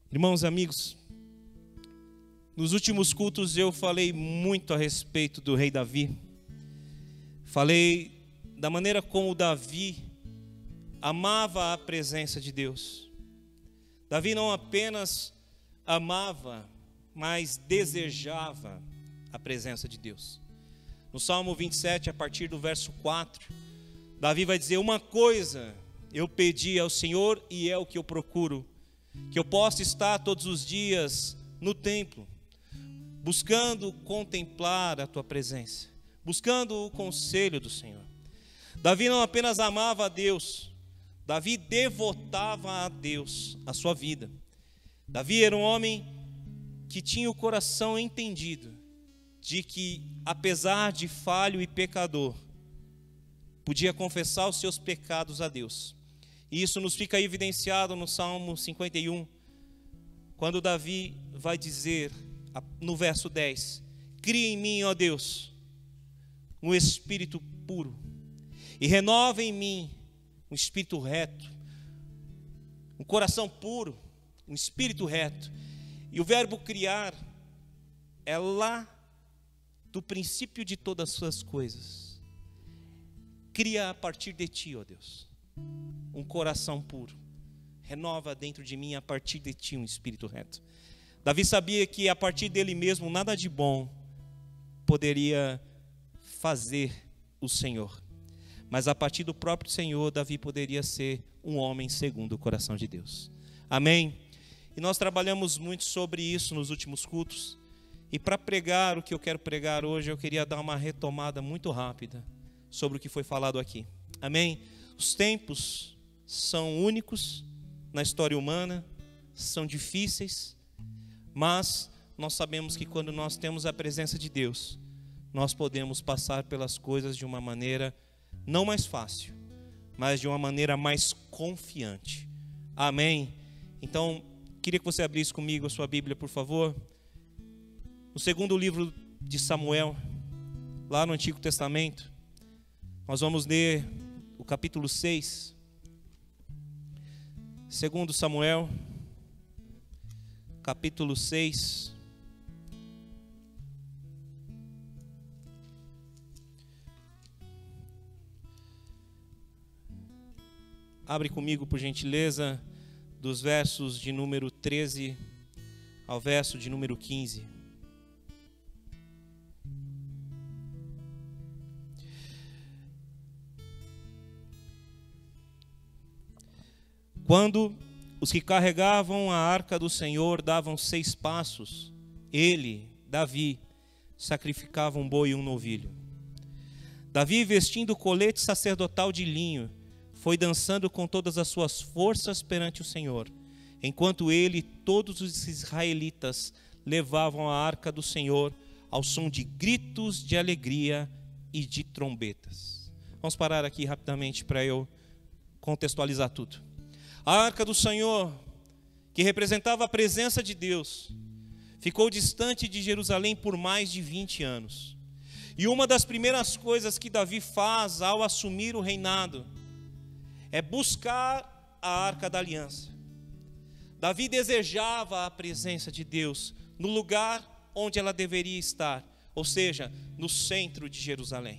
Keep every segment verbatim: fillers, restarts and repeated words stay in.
Irmãos e amigos, nos últimos cultos eu falei muito a respeito do rei Davi. Falei da maneira como Davi amava a presença de Deus. Davi não apenas amava, mas desejava a presença de Deus. No Salmo vinte e sete, a partir do verso quatro, Davi vai dizer: uma coisa eu pedi ao Senhor e é o que eu procuro, que eu possa estar todos os dias no templo, buscando contemplar a tua presença, buscando o conselho do Senhor. Davi não apenas amava a Deus, Davi devotava a Deus a sua vida. Davi era um homem que tinha o coração entendido de que, apesar de falho e pecador, podia confessar os seus pecados a Deus. E isso nos fica evidenciado no Salmo cinquenta e um, quando Davi vai dizer, no verso dez: cria em mim, ó Deus, um espírito puro, e renova em mim um espírito reto, um coração puro, um espírito reto. E o verbo criar é lá do princípio de todas as suas coisas. Cria a partir de ti, ó Deus, um coração puro. Renova dentro de mim a partir de ti um espírito reto. Davi sabia que a partir dele mesmo nada de bom poderia fazer o Senhor, mas a partir do próprio Senhor, Davi poderia ser um homem segundo o coração de Deus. Amém? E nós trabalhamos muito sobre isso nos últimos cultos. E para pregar o que eu quero pregar hoje, eu queria dar uma retomada muito rápida sobre o que foi falado aqui. Amém? Os tempos são únicos na história humana, são difíceis, mas nós sabemos que quando nós temos a presença de Deus, nós podemos passar pelas coisas de uma maneira não mais fácil, mas de uma maneira mais confiante. Amém? Então, queria que você abrisse comigo a sua Bíblia, por favor. No segundo livro de Samuel, lá no Antigo Testamento, nós vamos ler o capítulo seis. Segundo Samuel, capítulo seis. Abre comigo, por gentileza, dos versos de número treze ao verso de número quinze. Quando os que carregavam a arca do Senhor davam seis passos, ele, Davi, sacrificava um boi e um novilho. Davi, vestindo o colete sacerdotal de linho, foi dançando com todas as suas forças perante o Senhor, enquanto ele e todos os israelitas levavam a arca do Senhor ao som de gritos de alegria e de trombetas. Vamos parar aqui rapidamente para eu contextualizar tudo. A arca do Senhor, que representava a presença de Deus, ficou distante de Jerusalém por mais de vinte anos. E uma das primeiras coisas que Davi faz ao assumir o reinado é buscar a arca da aliança. Davi desejava a presença de Deus no lugar onde ela deveria estar, ou seja, no centro de Jerusalém.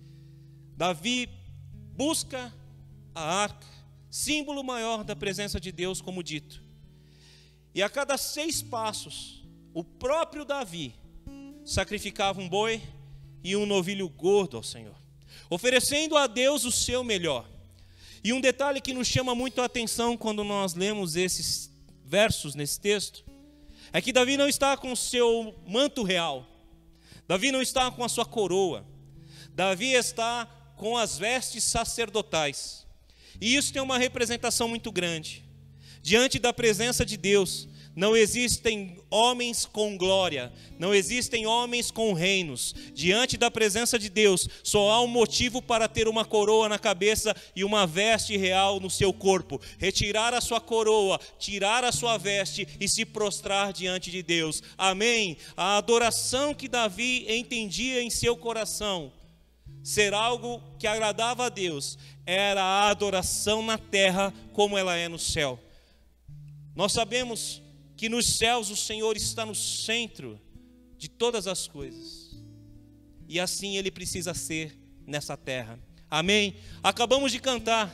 Davi busca a arca, símbolo maior da presença de Deus, como dito. E a cada seis passos, o próprio Davi sacrificava um boi e um novilho gordo ao Senhor, oferecendo a Deus o seu melhor. E um detalhe que nos chama muito a atenção quando nós lemos esses versos nesse texto, é que Davi não está com o seu manto real, Davi não está com a sua coroa, Davi está com as vestes sacerdotais. E isso tem uma representação muito grande. Diante da presença de Deus, não existem homens com glória, não existem homens com reinos. Diante da presença de Deus, só há um motivo para ter uma coroa na cabeça e uma veste real no seu corpo: retirar a sua coroa, tirar a sua veste e se prostrar diante de Deus. Amém? A adoração que Davi entendia em seu coração ser algo que agradava a Deus era a adoração na terra como ela é no céu. Nós sabemos que nos céus o Senhor está no centro de todas as coisas. E assim Ele precisa ser nessa terra. Amém? Acabamos de cantar.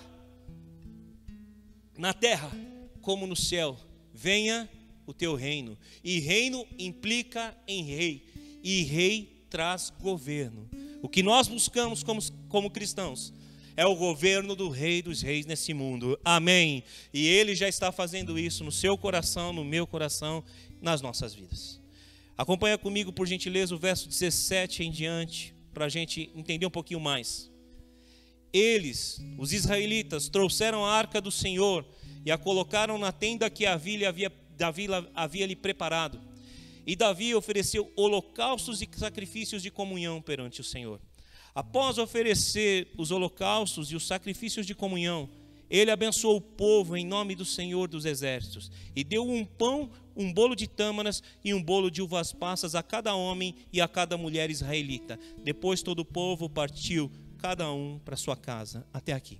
Na terra como no céu, venha o teu reino. E reino implica em rei. E rei traz governo. O que nós buscamos como, como cristãos é o governo do Rei dos Reis nesse mundo. Amém? E Ele já está fazendo isso no seu coração, no meu coração, nas nossas vidas. Acompanha comigo, por gentileza, o verso dezessete em diante, para a gente entender um pouquinho mais. Eles, os israelitas, trouxeram a arca do Senhor e a colocaram na tenda que Davi havia, Davi havia lhe preparado. E Davi ofereceu holocaustos e sacrifícios de comunhão perante o Senhor. Após oferecer os holocaustos e os sacrifícios de comunhão, ele abençoou o povo em nome do Senhor dos Exércitos e deu um pão, um bolo de tâmaras e um bolo de uvas passas a cada homem e a cada mulher israelita. Depois todo o povo partiu, cada um para sua casa. Até aqui.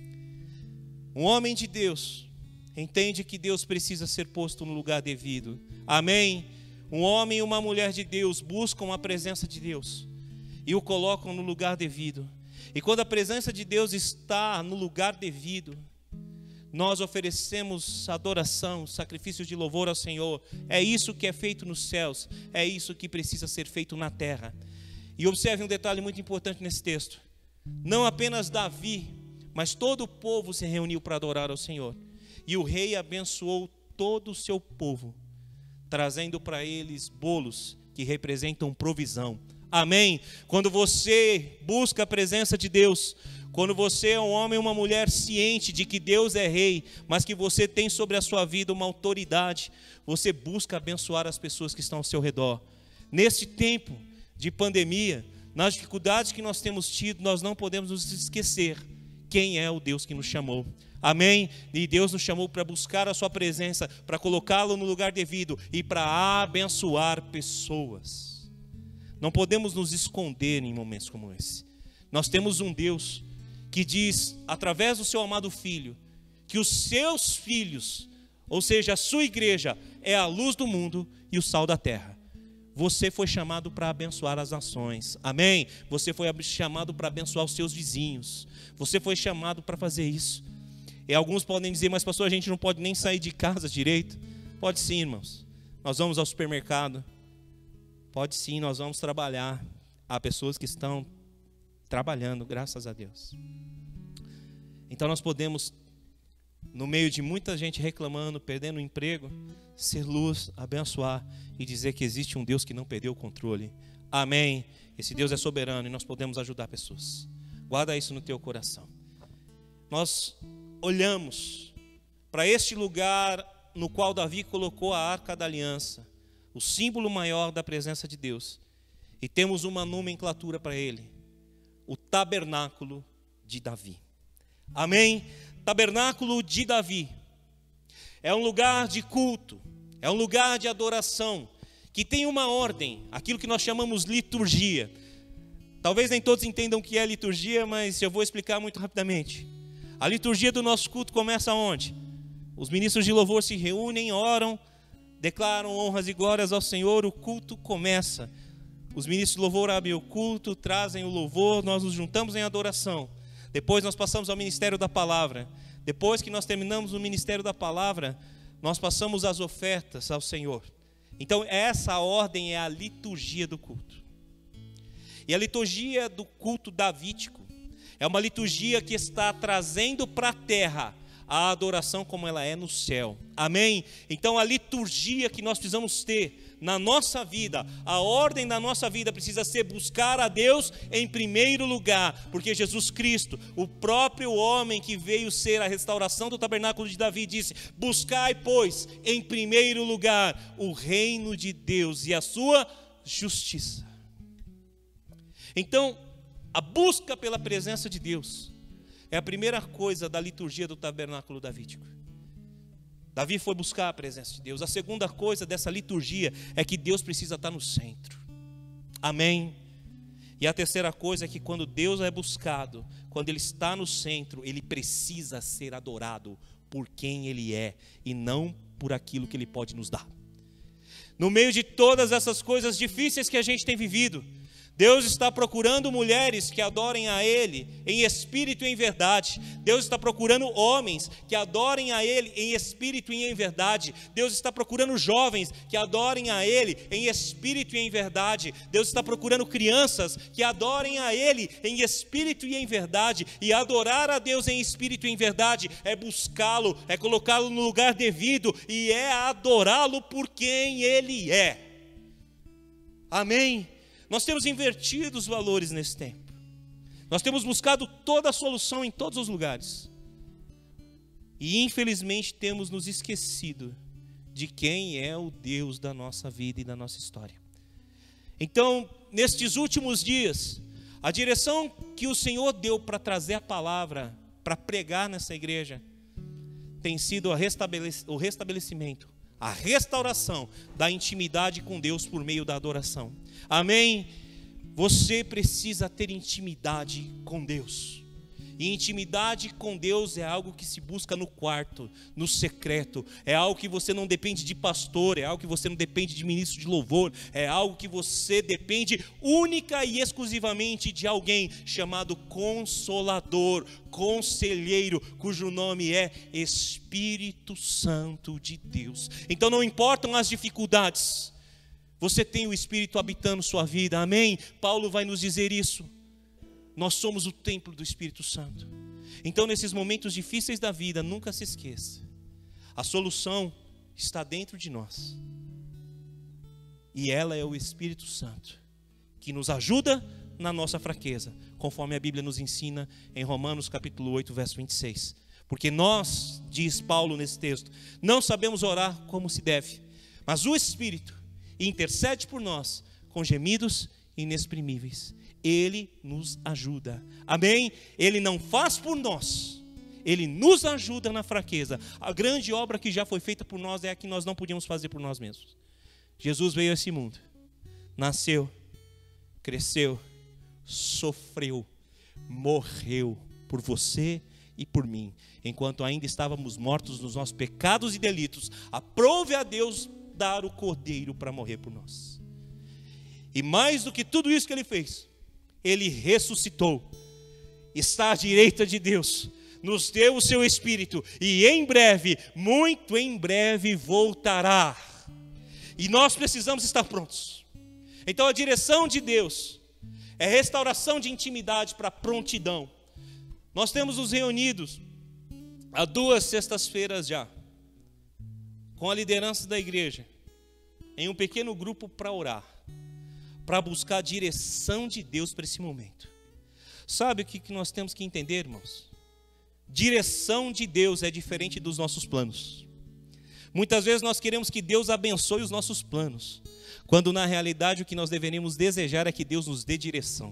Um homem de Deus entende que Deus precisa ser posto no lugar devido. Amém? Um homem e uma mulher de Deus buscam a presença de Deus e o colocam no lugar devido. E quando a presença de Deus está no lugar devido, nós oferecemos adoração, sacrifícios de louvor ao Senhor. É isso que é feito nos céus, é isso que precisa ser feito na terra. E observe um detalhe muito importante nesse texto. Não apenas Davi, mas todo o povo se reuniu para adorar ao Senhor. E o rei abençoou todo o seu povo, trazendo para eles bolos que representam provisão. Amém? Quando você busca a presença de Deus, quando você é um homem ou uma mulher ciente de que Deus é rei, mas que você tem sobre a sua vida uma autoridade, você busca abençoar as pessoas que estão ao seu redor. Neste tempo de pandemia, nas dificuldades que nós temos tido, nós não podemos nos esquecer quem é o Deus que nos chamou. Amém? E Deus nos chamou para buscar a sua presença, para colocá-lo no lugar devido e para abençoar pessoas. Não podemos nos esconder em momentos como esse. Nós temos um Deus que diz, através do seu amado Filho, que os seus filhos, ou seja, a sua igreja, é a luz do mundo e o sal da terra. Você foi chamado para abençoar as nações. Amém? Você foi chamado para abençoar os seus vizinhos. Você foi chamado para fazer isso. E alguns podem dizer, mas pastor, a gente não pode nem sair de casa direito. Pode sim, irmãos. Nós vamos ao supermercado. Pode sim, nós vamos trabalhar. Há pessoas que estão trabalhando, graças a Deus. Então nós podemos, no meio de muita gente reclamando, perdendo o emprego, ser luz, abençoar e dizer que existe um Deus que não perdeu o controle. Amém? Esse Deus é soberano e nós podemos ajudar pessoas. Guarda isso no teu coração. Nós olhamos para este lugar no qual Davi colocou a arca da aliança, o símbolo maior da presença de Deus, e temos uma nomenclatura para ele: o tabernáculo de Davi. Amém? Tabernáculo de Davi é um lugar de culto, é um lugar de adoração, que tem uma ordem, aquilo que nós chamamos liturgia. Talvez nem todos entendam o que é liturgia, mas eu vou explicar muito rapidamente. A liturgia do nosso culto começa onde? Os ministros de louvor se reúnem, oram, declaram honras e glórias ao Senhor, o culto começa. Os ministros de louvor abrem o culto, trazem o louvor, nós nos juntamos em adoração. Depois nós passamos ao ministério da palavra. Depois que nós terminamos o ministério da palavra, nós passamos as ofertas ao Senhor. Então essa ordem é a liturgia do culto. E a liturgia do culto davídico é uma liturgia que está trazendo para a terra a adoração como ela é no céu. Amém? Então a liturgia que nós precisamos ter na nossa vida, a ordem da nossa vida precisa ser buscar a Deus em primeiro lugar, porque Jesus Cristo, o próprio homem que veio ser a restauração do tabernáculo de Davi, disse: buscai, pois, em primeiro lugar o reino de Deus e a sua justiça. Então, a busca pela presença de Deus é a primeira coisa da liturgia do tabernáculo davídico. Davi foi buscar a presença de Deus. A segunda coisa dessa liturgia é que Deus precisa estar no centro. Amém? E a terceira coisa é que quando Deus é buscado, quando Ele está no centro, Ele precisa ser adorado por quem Ele é e não por aquilo que Ele pode nos dar. No meio de todas essas coisas difíceis que a gente tem vivido, Deus está procurando mulheres que adorem a Ele em espírito e em verdade. Deus está procurando homens que adorem a Ele em espírito e em verdade. Deus está procurando jovens que adorem a Ele em espírito e em verdade. Deus está procurando crianças que adorem a Ele em espírito e em verdade. E adorar a Deus em espírito e em verdade é buscá-lo, é colocá-lo no lugar devido e é adorá-lo por quem Ele é. Amém? Nós temos invertido os valores nesse tempo. Nós temos buscado toda a solução em todos os lugares. E infelizmente temos nos esquecido de quem é o Deus da nossa vida e da nossa história. Então, nestes últimos dias, a direção que o Senhor deu para trazer a palavra, para pregar nessa igreja, tem sido o restabelecimento, a restauração da intimidade com Deus por meio da adoração. Amém? Você precisa ter intimidade com Deus. E intimidade com Deus é algo que se busca no quarto, no secreto. É algo que você não depende de pastor, é algo que você não depende de ministro de louvor. É algo que você depende única e exclusivamente de alguém chamado Consolador, Conselheiro, cujo nome é Espírito Santo de Deus. Então não importam as dificuldades, você tem o Espírito habitando sua vida, amém? Paulo vai nos dizer isso. Nós somos o templo do Espírito Santo. Então nesses momentos difíceis da vida, nunca se esqueça, a solução está dentro de nós. E ela é o Espírito Santo, que nos ajuda na nossa fraqueza, conforme a Bíblia nos ensina em Romanos capítulo oito, verso vinte e seis. Porque nós, diz Paulo nesse texto, não sabemos orar como se deve, mas o Espírito intercede por nós com gemidos inexprimíveis. Ele nos ajuda, amém? Ele não faz por nós, Ele nos ajuda na fraqueza. A grande obra que já foi feita por nós é a que nós não podíamos fazer por nós mesmos. Jesus veio a esse mundo, nasceu, cresceu, sofreu, morreu por você e por mim, enquanto ainda estávamos mortos nos nossos pecados e delitos. Aprove a Deus dar o Cordeiro para morrer por nós. E mais do que tudo isso que Ele fez, Ele ressuscitou, está à direita de Deus, nos deu o seu Espírito, e em breve, muito em breve voltará. E nós precisamos estar prontos. Então a direção de Deus é restauração de intimidade para prontidão. Nós temos nos reunidos há duas sextas-feiras já, com a liderança da igreja, em um pequeno grupo para orar, para buscar a direção de Deus para esse momento. Sabe o que nós temos que entender, irmãos? Direção de Deus é diferente dos nossos planos. Muitas vezes nós queremos que Deus abençoe os nossos planos, quando na realidade o que nós deveríamos desejar é que Deus nos dê direção.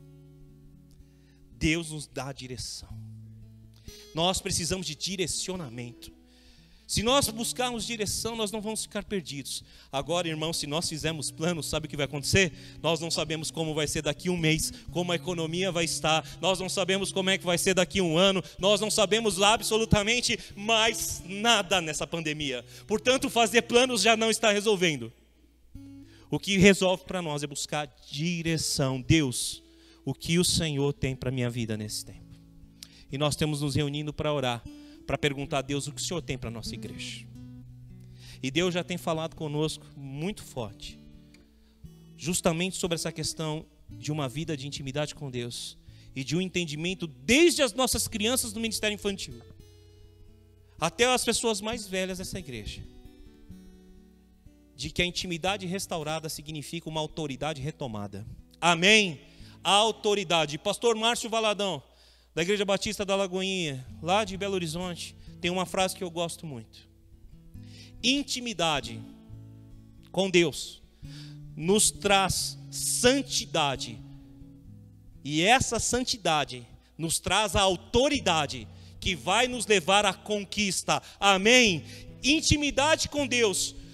Deus nos dá direção. Nós precisamos de direcionamento. Se nós buscarmos direção, nós não vamos ficar perdidos. Agora, irmão, se nós fizermos planos, sabe o que vai acontecer? Nós não sabemos como vai ser daqui um mês, como a economia vai estar, nós não sabemos como é que vai ser daqui um ano, nós não sabemos absolutamente mais nada nessa pandemia. Portanto, fazer planos já não está resolvendo. O que resolve para nós é buscar direção. Deus, o que o Senhor tem para a minha vida nesse tempo? E nós temos nos reunindo para orar, para perguntar a Deus o que o Senhor tem para a nossa igreja. E Deus já tem falado conosco muito forte, justamente sobre essa questão de uma vida de intimidade com Deus e de um entendimento desde as nossas crianças do ministério infantil até as pessoas mais velhas dessa igreja, de que a intimidade restaurada significa uma autoridade retomada. Amém? A autoridade. Pastor Márcio Valadão, da Igreja Batista da Lagoinha, lá de Belo Horizonte, tem uma frase que eu gosto muito. Intimidade com Deus nos traz santidade, e essa santidade nos traz a autoridade que vai nos levar à conquista. Amém? Intimidade com Deus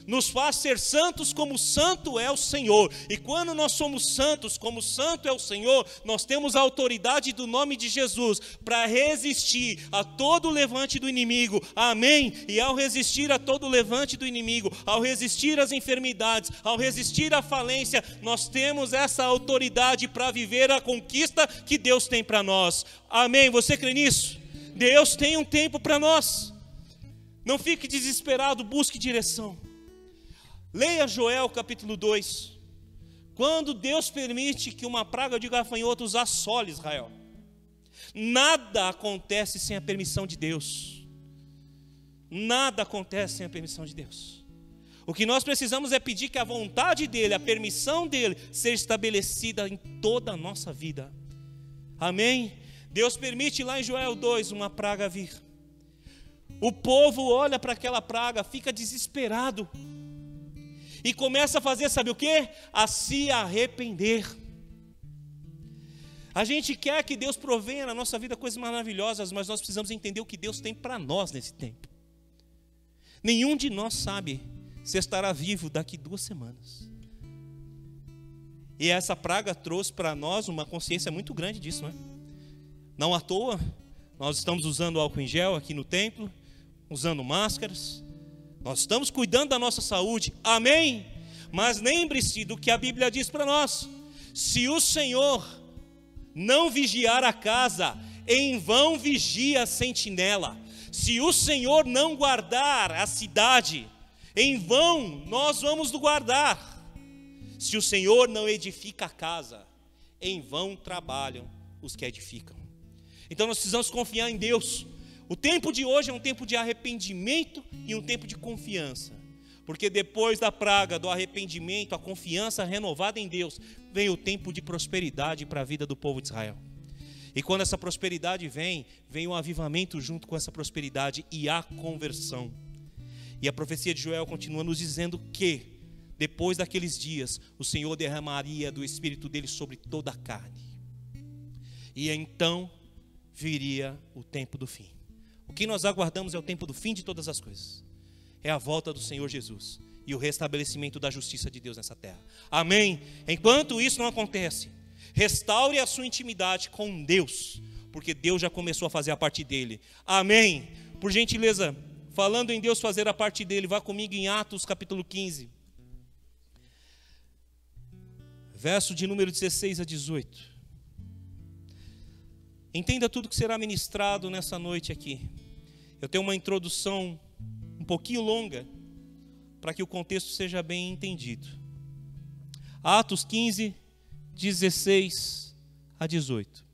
nos faz ser santos como santo é o Senhor. E quando nós somos santos como santo é o Senhor, nós temos a autoridade do nome de Jesus para resistir a todo o levante do inimigo. Amém? E ao resistir a todo o levante do inimigo, ao resistir às enfermidades, ao resistir à falência, nós temos essa autoridade para viver a conquista que Deus tem para nós. Amém? Você crê nisso? Deus tem um tempo para nós. Não fique desesperado, busque direção. Leia Joel capítulo dois. Quando Deus permite que uma praga de gafanhotos assole Israel, nada acontece sem a permissão de Deus. Nada acontece sem a permissão de Deus. O que nós precisamos é pedir que a vontade dEle, a permissão dEle, seja estabelecida em toda a nossa vida. Amém? Deus permite lá em Joel dois uma praga vir. O povo olha para aquela praga, fica desesperado e começa a fazer, sabe o quê? A se arrepender. A gente quer que Deus provenha na nossa vida coisas maravilhosas, mas nós precisamos entender o que Deus tem para nós nesse tempo. Nenhum de nós sabe se estará vivo daqui duas semanas. E essa praga trouxe para nós uma consciência muito grande disso, não é? Não à toa, nós estamos usando álcool em gel aqui no templo, usando máscaras, nós estamos cuidando da nossa saúde, amém? Mas lembre-se do que a Bíblia diz para nós: se o Senhor não vigiar a casa, em vão vigia a sentinela. Se o Senhor não guardar a cidade, em vão nós vamos guardar. Se o Senhor não edifica a casa, em vão trabalham os que edificam. Então nós precisamos confiar em Deus. O tempo de hoje é um tempo de arrependimento e um tempo de confiança. Porque depois da praga, do arrependimento, a confiança renovada em Deus, vem o tempo de prosperidade para a vida do povo de Israel. E quando essa prosperidade vem, vem um avivamento junto com essa prosperidade e a conversão. E a profecia de Joel continua nos dizendo que, depois daqueles dias, o Senhor derramaria do Espírito dele sobre toda a carne. E então viria o tempo do fim. O que nós aguardamos é o tempo do fim de todas as coisas. É a volta do Senhor Jesus e o restabelecimento da justiça de Deus nessa terra. Amém? Enquanto isso não acontece, restaure a sua intimidade com Deus, porque Deus já começou a fazer a parte dele. Amém? Por gentileza, falando em Deus fazer a parte dele, vá comigo em Atos capítulo quinze. Verso de número dezesseis a dezoito. Entenda tudo que será ministrado nessa noite aqui. Eu tenho uma introdução um pouquinho longa, para que o contexto seja bem entendido. Atos quinze, dezesseis a dezoito.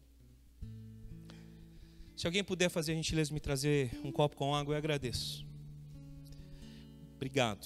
Se alguém puder fazer a gentileza de me trazer um copo com água, eu agradeço. Obrigado.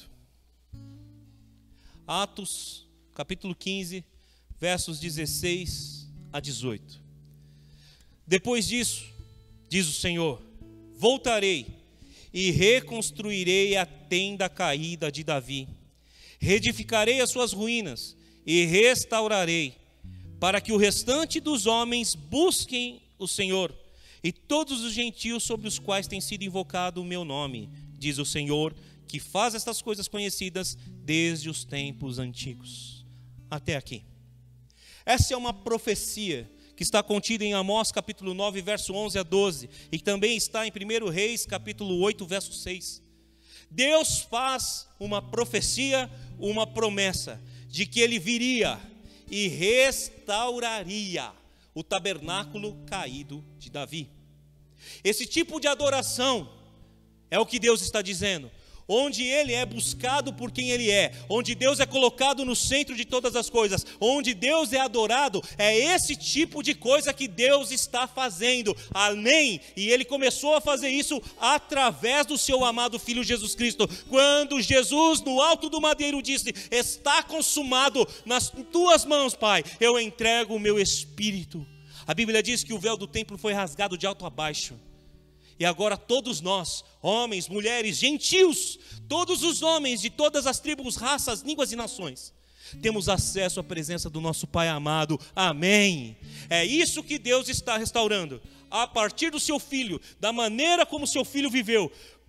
Atos, capítulo quinze, versos dezesseis a dezoito. Depois disso, diz o Senhor, voltarei e reconstruirei a tenda caída de Davi, reedificarei as suas ruínas e restaurarei, para que o restante dos homens busquem o Senhor e todos os gentios sobre os quais tem sido invocado o meu nome, diz o Senhor, que faz estas coisas conhecidas desde os tempos antigos. Até aqui. Essa é uma profecia que está contida em Amós capítulo nove, verso onze a doze, e também está em primeiro Reis capítulo oito, verso seis. Deus faz uma profecia, uma promessa, de que Ele viria e restauraria o tabernáculo caído de Davi. Esse tipo de adoração é o que Deus está dizendo, onde Ele é buscado por quem Ele é, onde Deus é colocado no centro de todas as coisas, onde Deus é adorado, é esse tipo de coisa que Deus está fazendo, amém? E Ele começou a fazer isso através do seu amado Filho Jesus Cristo, quando Jesus no alto do madeiro disse, está consumado, nas tuas mãos, Pai, eu entrego o meu Espírito. A Bíblia diz que o véu do templo foi rasgado de alto a baixo, e agora todos nós, homens, mulheres, gentios, todos os homens de todas as tribos, raças, línguas e nações, temos acesso à presença do nosso Pai amado, amém? É isso que Deus está restaurando, a partir do seu Filho, da maneira como seu Filho viveu,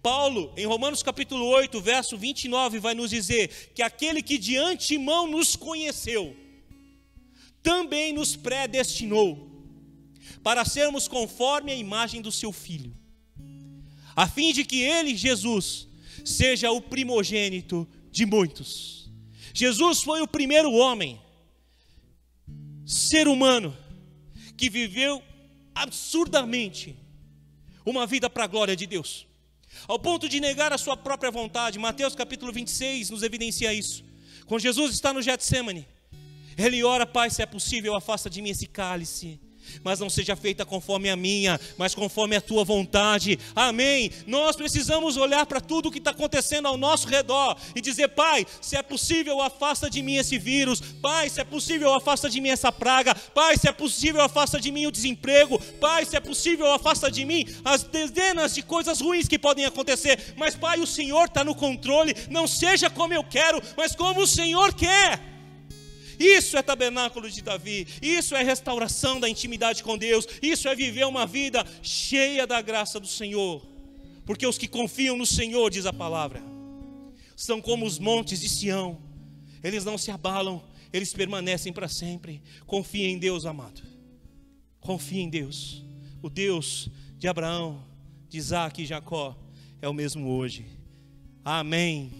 Paulo, em Romanos capítulo oito, verso vinte e nove, vai nos dizer que aquele que de antemão nos conheceu, também nos predestinou para sermos conforme a imagem do seu Filho, a fim de que ele, Jesus, seja o primogênito de muitos. Jesus foi o primeiro homem, ser humano, que viveu absurdamente uma vida para a glória de Deus, ao ponto de negar a sua própria vontade. Mateus capítulo vinte e seis nos evidencia isso. Quando Jesus está no Getsemane, ele ora: Pai, se é possível, afasta de mim esse cálice, mas não seja feita conforme a minha, mas conforme a tua vontade. Amém. Nós precisamos olhar para tudo o que está acontecendo ao nosso redor e dizer: Pai, se é possível, afasta de mim esse vírus. Pai, se é possível, afasta de mim essa praga. Pai, se é possível, afasta de mim o desemprego. Pai, se é possível, afasta de mim as dezenas de coisas ruins que podem acontecer. Mas Pai, o Senhor está no controle. Não seja como eu quero, mas como o Senhor quer. Isso é tabernáculo de Davi, isso é restauração da intimidade com Deus, isso é viver uma vida cheia da graça do Senhor, porque os que confiam no Senhor, diz a palavra, são como os montes de Sião, eles não se abalam, eles permanecem para sempre. Confie em Deus, amado, confie em Deus. O Deus de Abraão, de Isaac e Jacó é o mesmo hoje. Amém.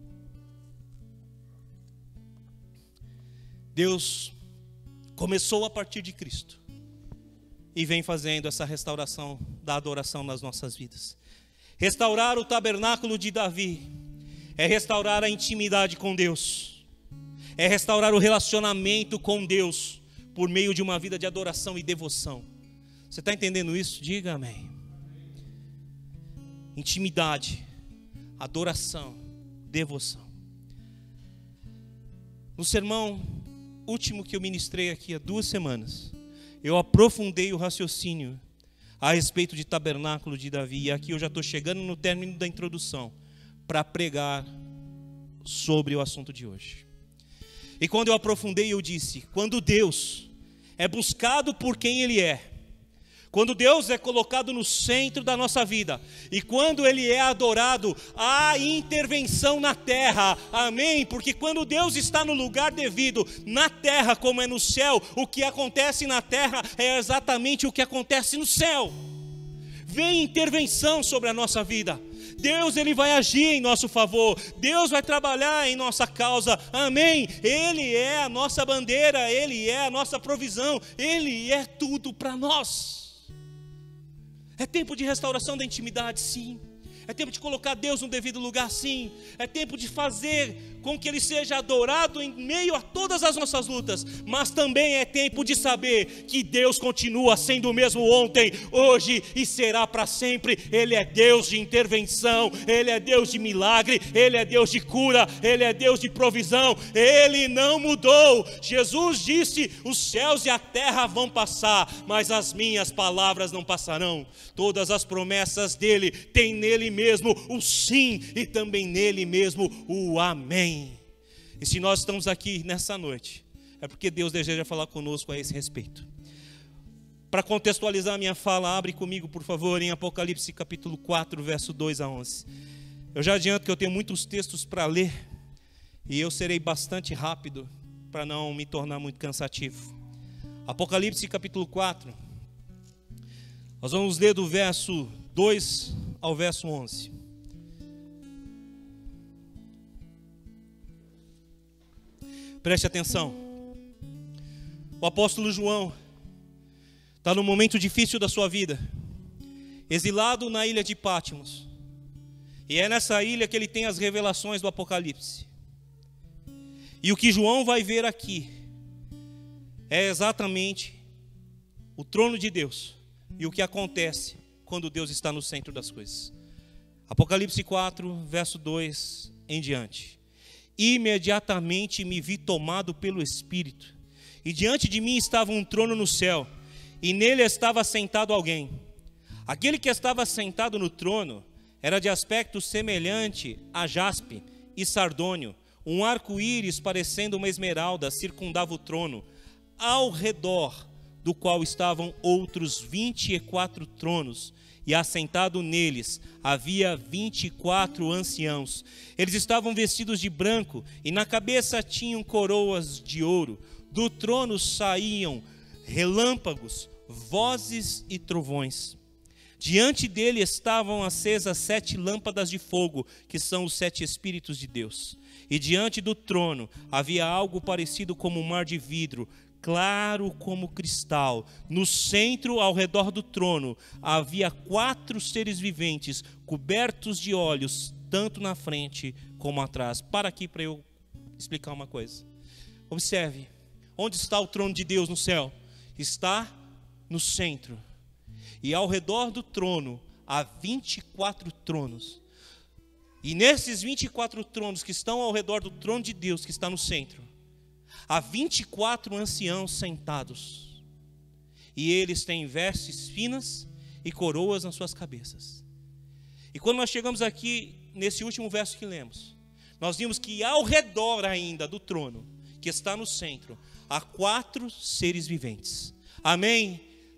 Deus começou a partir de Cristo e vem fazendo essa restauração da adoração nas nossas vidas. Restaurar o tabernáculo de Davi é restaurar a intimidade com Deus, é restaurar o relacionamento com Deus por meio de uma vida de adoração e devoção. Você está entendendo isso? Diga amém. Intimidade, adoração, devoção. No sermão último que eu ministrei aqui há duas semanas, eu aprofundei o raciocínio a respeito de tabernáculo de Davi, e aqui eu já estou chegando no término da introdução para pregar sobre o assunto de hoje. E quando eu aprofundei, eu disse: quando Deus é buscado por quem Ele é, quando Deus é colocado no centro da nossa vida, e quando Ele é adorado, há intervenção na terra, amém? Porque quando Deus está no lugar devido, na terra como é no céu, o que acontece na terra é exatamente o que acontece no céu. Vem intervenção sobre a nossa vida. Deus, Ele vai agir em nosso favor. Deus vai trabalhar em nossa causa, amém? Ele é a nossa bandeira, Ele é a nossa provisão, Ele é tudo para nós. É tempo de restauração da intimidade, sim. É tempo de colocar Deus no devido lugar, sim. É tempo de fazer com que Ele seja adorado em meio a todas as nossas lutas. Mas também é tempo de saber que Deus continua sendo o mesmo ontem, hoje e será para sempre. Ele é Deus de intervenção, Ele é Deus de milagre, Ele é Deus de cura, Ele é Deus de provisão. Ele não mudou. Jesus disse: os céus e a terra vão passar, mas as minhas palavras não passarão. Todas as promessas dEle têm nele mesmo o sim, e também nele mesmo o amém. E se nós estamos aqui nessa noite, é porque Deus deseja falar conosco a esse respeito. Para contextualizar a minha fala, abre comigo, por favor, em Apocalipse capítulo quatro, verso dois a onze. Eu já adianto que eu tenho muitos textos para ler, e eu serei bastante rápido, para não me tornar muito cansativo. Apocalipse capítulo quatro, nós vamos ler do verso dois ao verso onze. Preste atenção. O apóstolo João está num momento difícil da sua vida, exilado na ilha de Patmos, e é nessa ilha que ele tem as revelações do Apocalipse. E o que João vai ver aqui é exatamente o trono de Deus e o que acontece quando Deus está no centro das coisas. Apocalipse quatro, verso dois em diante. Imediatamente me vi tomado pelo Espírito, e diante de mim estava um trono no céu, e nele estava sentado alguém. Aquele que estava sentado no trono era de aspecto semelhante a jaspe e sardônio. Um arco-íris parecendo uma esmeralda circundava o trono. Ao redor, do qual estavam outros vinte e quatro tronos, e assentado neles havia vinte e quatro anciãos. Eles estavam vestidos de branco, e na cabeça tinham coroas de ouro. Do trono saíam relâmpagos, vozes e trovões. Diante dele estavam acesas sete lâmpadas de fogo, que são os sete Espíritos de Deus. E diante do trono havia algo parecido como um mar de vidro, claro como cristal. No centro, ao redor do trono, havia quatro seres viventes, cobertos de olhos, tanto na frente como atrás. Para aqui para eu explicar uma coisa. Observe, onde está o trono de Deus no céu? Está no centro. E ao redor do trono há vinte e quatro tronos. E nesses vinte e quatro tronos que estão ao redor do trono de Deus, que está no centro, há vinte e quatro anciãos sentados. E eles têm vestes finas e coroas nas suas cabeças. E quando nós chegamos aqui, nesse último verso que lemos, nós vimos que ao redor ainda do trono, que está no centro, há quatro seres viventes. Amém?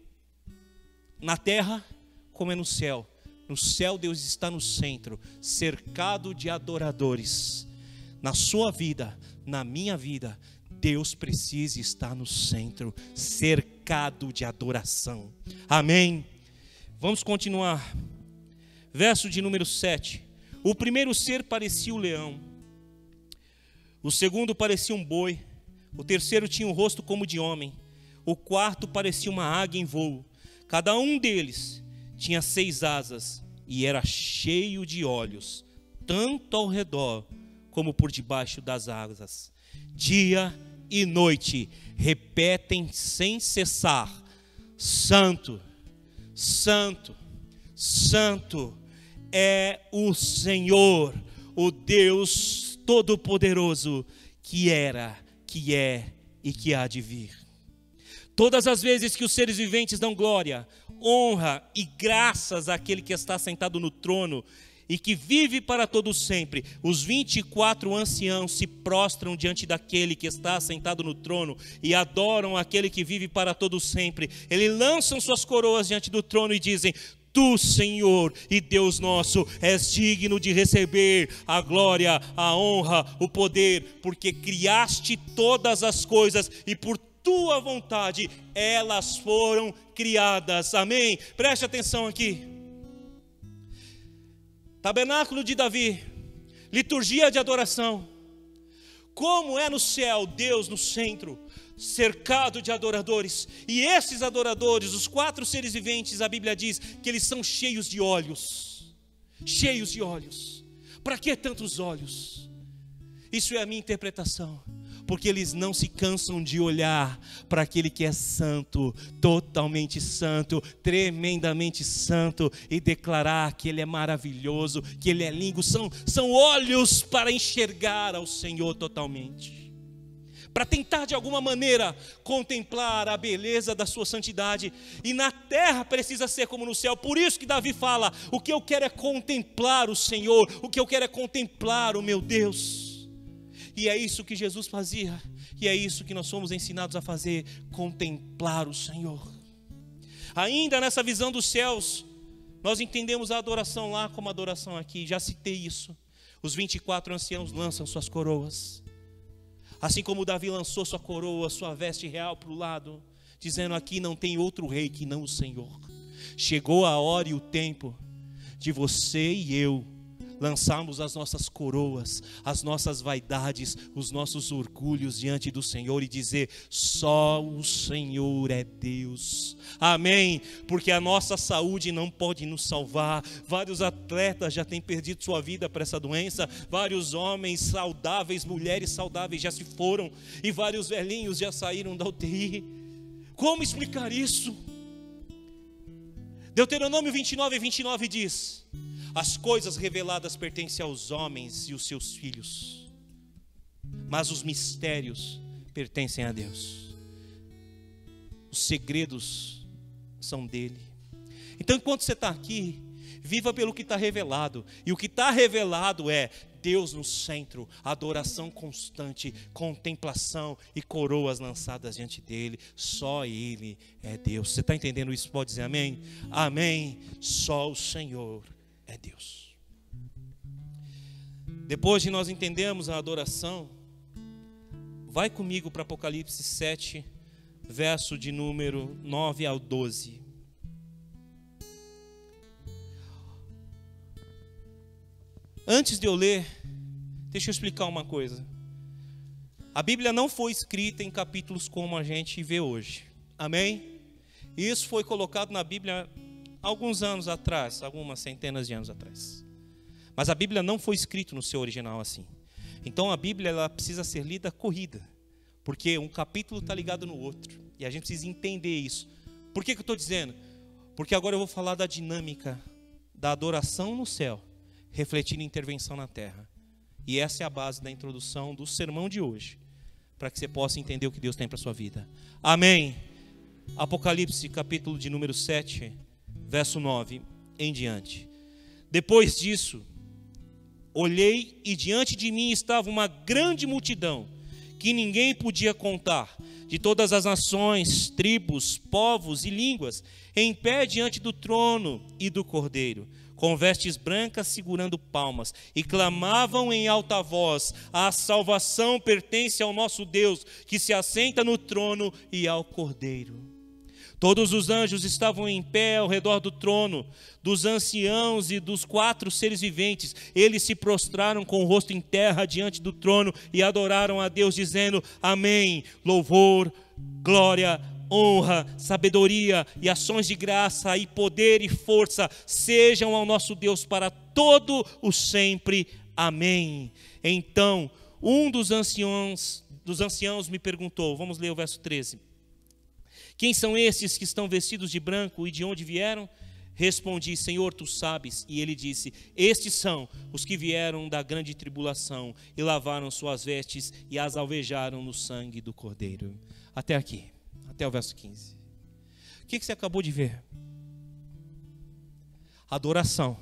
Na terra, como é no céu. No céu Deus está no centro, cercado de adoradores. Na sua vida, na minha vida, Deus precisa estar no centro, cercado de adoração. Amém? Vamos continuar. Verso de número sete. O primeiro ser parecia o leão. O segundo parecia um boi. O terceiro tinha um rosto como de homem. O quarto parecia uma águia em voo. Cada um deles tinha seis asas e era cheio de olhos, tanto ao redor como por debaixo das asas. Dia e noite repetem sem cessar: Santo, Santo, Santo é o Senhor, o Deus Todo-Poderoso, que era, que é e que há de vir. Todas as vezes que os seres viventes dão glória, honra e graças àquele que está sentado no trono e que vive para todo sempre, os vinte e quatro anciãos se prostram diante daquele que está sentado no trono e adoram aquele que vive para todo sempre. Eles lançam suas coroas diante do trono e dizem: Tu, Senhor e Deus nosso, és digno de receber a glória, a honra, o poder, porque criaste todas as coisas e por tua vontade elas foram criadas. Amém? Preste atenção aqui. Tabernáculo de Davi, liturgia de adoração. Como é no céu, Deus no centro, cercado de adoradores. E esses adoradores, os quatro seres viventes, a Bíblia diz que eles são cheios de olhos. Cheios de olhos. Para que tantos olhos? Isso é a minha interpretação. Porque eles não se cansam de olhar para aquele que é santo, totalmente santo, tremendamente santo, e declarar que Ele é maravilhoso, que Ele é lindo. São, são olhos para enxergar ao Senhor totalmente, para tentar de alguma maneira contemplar a beleza da sua santidade. E na terra precisa ser como no céu. Por isso que Davi fala: o que eu quero é contemplar o Senhor, o que eu quero é contemplar o meu Deus. E é isso que Jesus fazia, e é isso que nós somos ensinados a fazer: contemplar o Senhor. Ainda nessa visão dos céus, nós entendemos a adoração lá como a adoração aqui. Já citei isso. Os vinte e quatro anciãos lançam suas coroas, assim como Davi lançou sua coroa, sua veste real para o lado, dizendo: aqui não tem outro rei que não o Senhor. Chegou a hora e o tempo de você e eu lançarmos as nossas coroas, as nossas vaidades, os nossos orgulhos diante do Senhor e dizer: só o Senhor é Deus. Amém? Porque a nossa saúde não pode nos salvar. Vários atletas já têm perdido sua vida para essa doença. Vários homens saudáveis, mulheres saudáveis já se foram, e vários velhinhos já saíram da U T I. Como explicar isso? Deuteronômio vinte e nove, vinte e nove diz: as coisas reveladas pertencem aos homens e os seus filhos, mas os mistérios pertencem a Deus. Os segredos são dele. Então, enquanto você está aqui, viva pelo que está revelado. E o que está revelado é: Deus no centro, adoração constante, contemplação e coroas lançadas diante dele. Só Ele é Deus. Você está entendendo isso? Pode dizer amém? Amém. Só o Senhor é Deus. Depois de nós entendermos a adoração, vai comigo para Apocalipse sete, verso de número nove ao doze. Antes de eu ler, deixa eu explicar uma coisa. A Bíblia não foi escrita em capítulos como a gente vê hoje. Amém? Isso foi colocado na Bíblia alguns anos atrás, algumas centenas de anos atrás. Mas a Bíblia não foi escrita no seu original assim. Então a Bíblia ela precisa ser lida corrida, porque um capítulo está ligado no outro. E a gente precisa entender isso. Por que que eu estou dizendo? Porque agora eu vou falar da dinâmica da adoração no céu, refletindo intervenção na terra. E essa é a base da introdução do sermão de hoje, para que você possa entender o que Deus tem para a sua vida. Amém. Apocalipse, capítulo de número sete, verso nove em diante. Depois disso, olhei e diante de mim estava uma grande multidão, que ninguém podia contar, de todas as nações, tribos, povos e línguas, em pé diante do trono e do Cordeiro, com vestes brancas segurando palmas, e clamavam em alta voz: a salvação pertence ao nosso Deus, que se assenta no trono, e ao Cordeiro. Todos os anjos estavam em pé ao redor do trono, dos anciãos e dos quatro seres viventes. Eles se prostraram com o rosto em terra diante do trono e adoraram a Deus, dizendo: amém, louvor, glória, honra, sabedoria e ações de graça e poder e força sejam ao nosso Deus para todo o sempre. Amém. Então, um dos anciãos, dos anciãos me perguntou, vamos ler o verso treze. Quem são esses que estão vestidos de branco e de onde vieram? Respondi: Senhor, tu sabes. E ele disse: estes são os que vieram da grande tribulação e lavaram suas vestes e as alvejaram no sangue do Cordeiro. Até aqui, até o verso quinze. O que você acabou de ver? Adoração.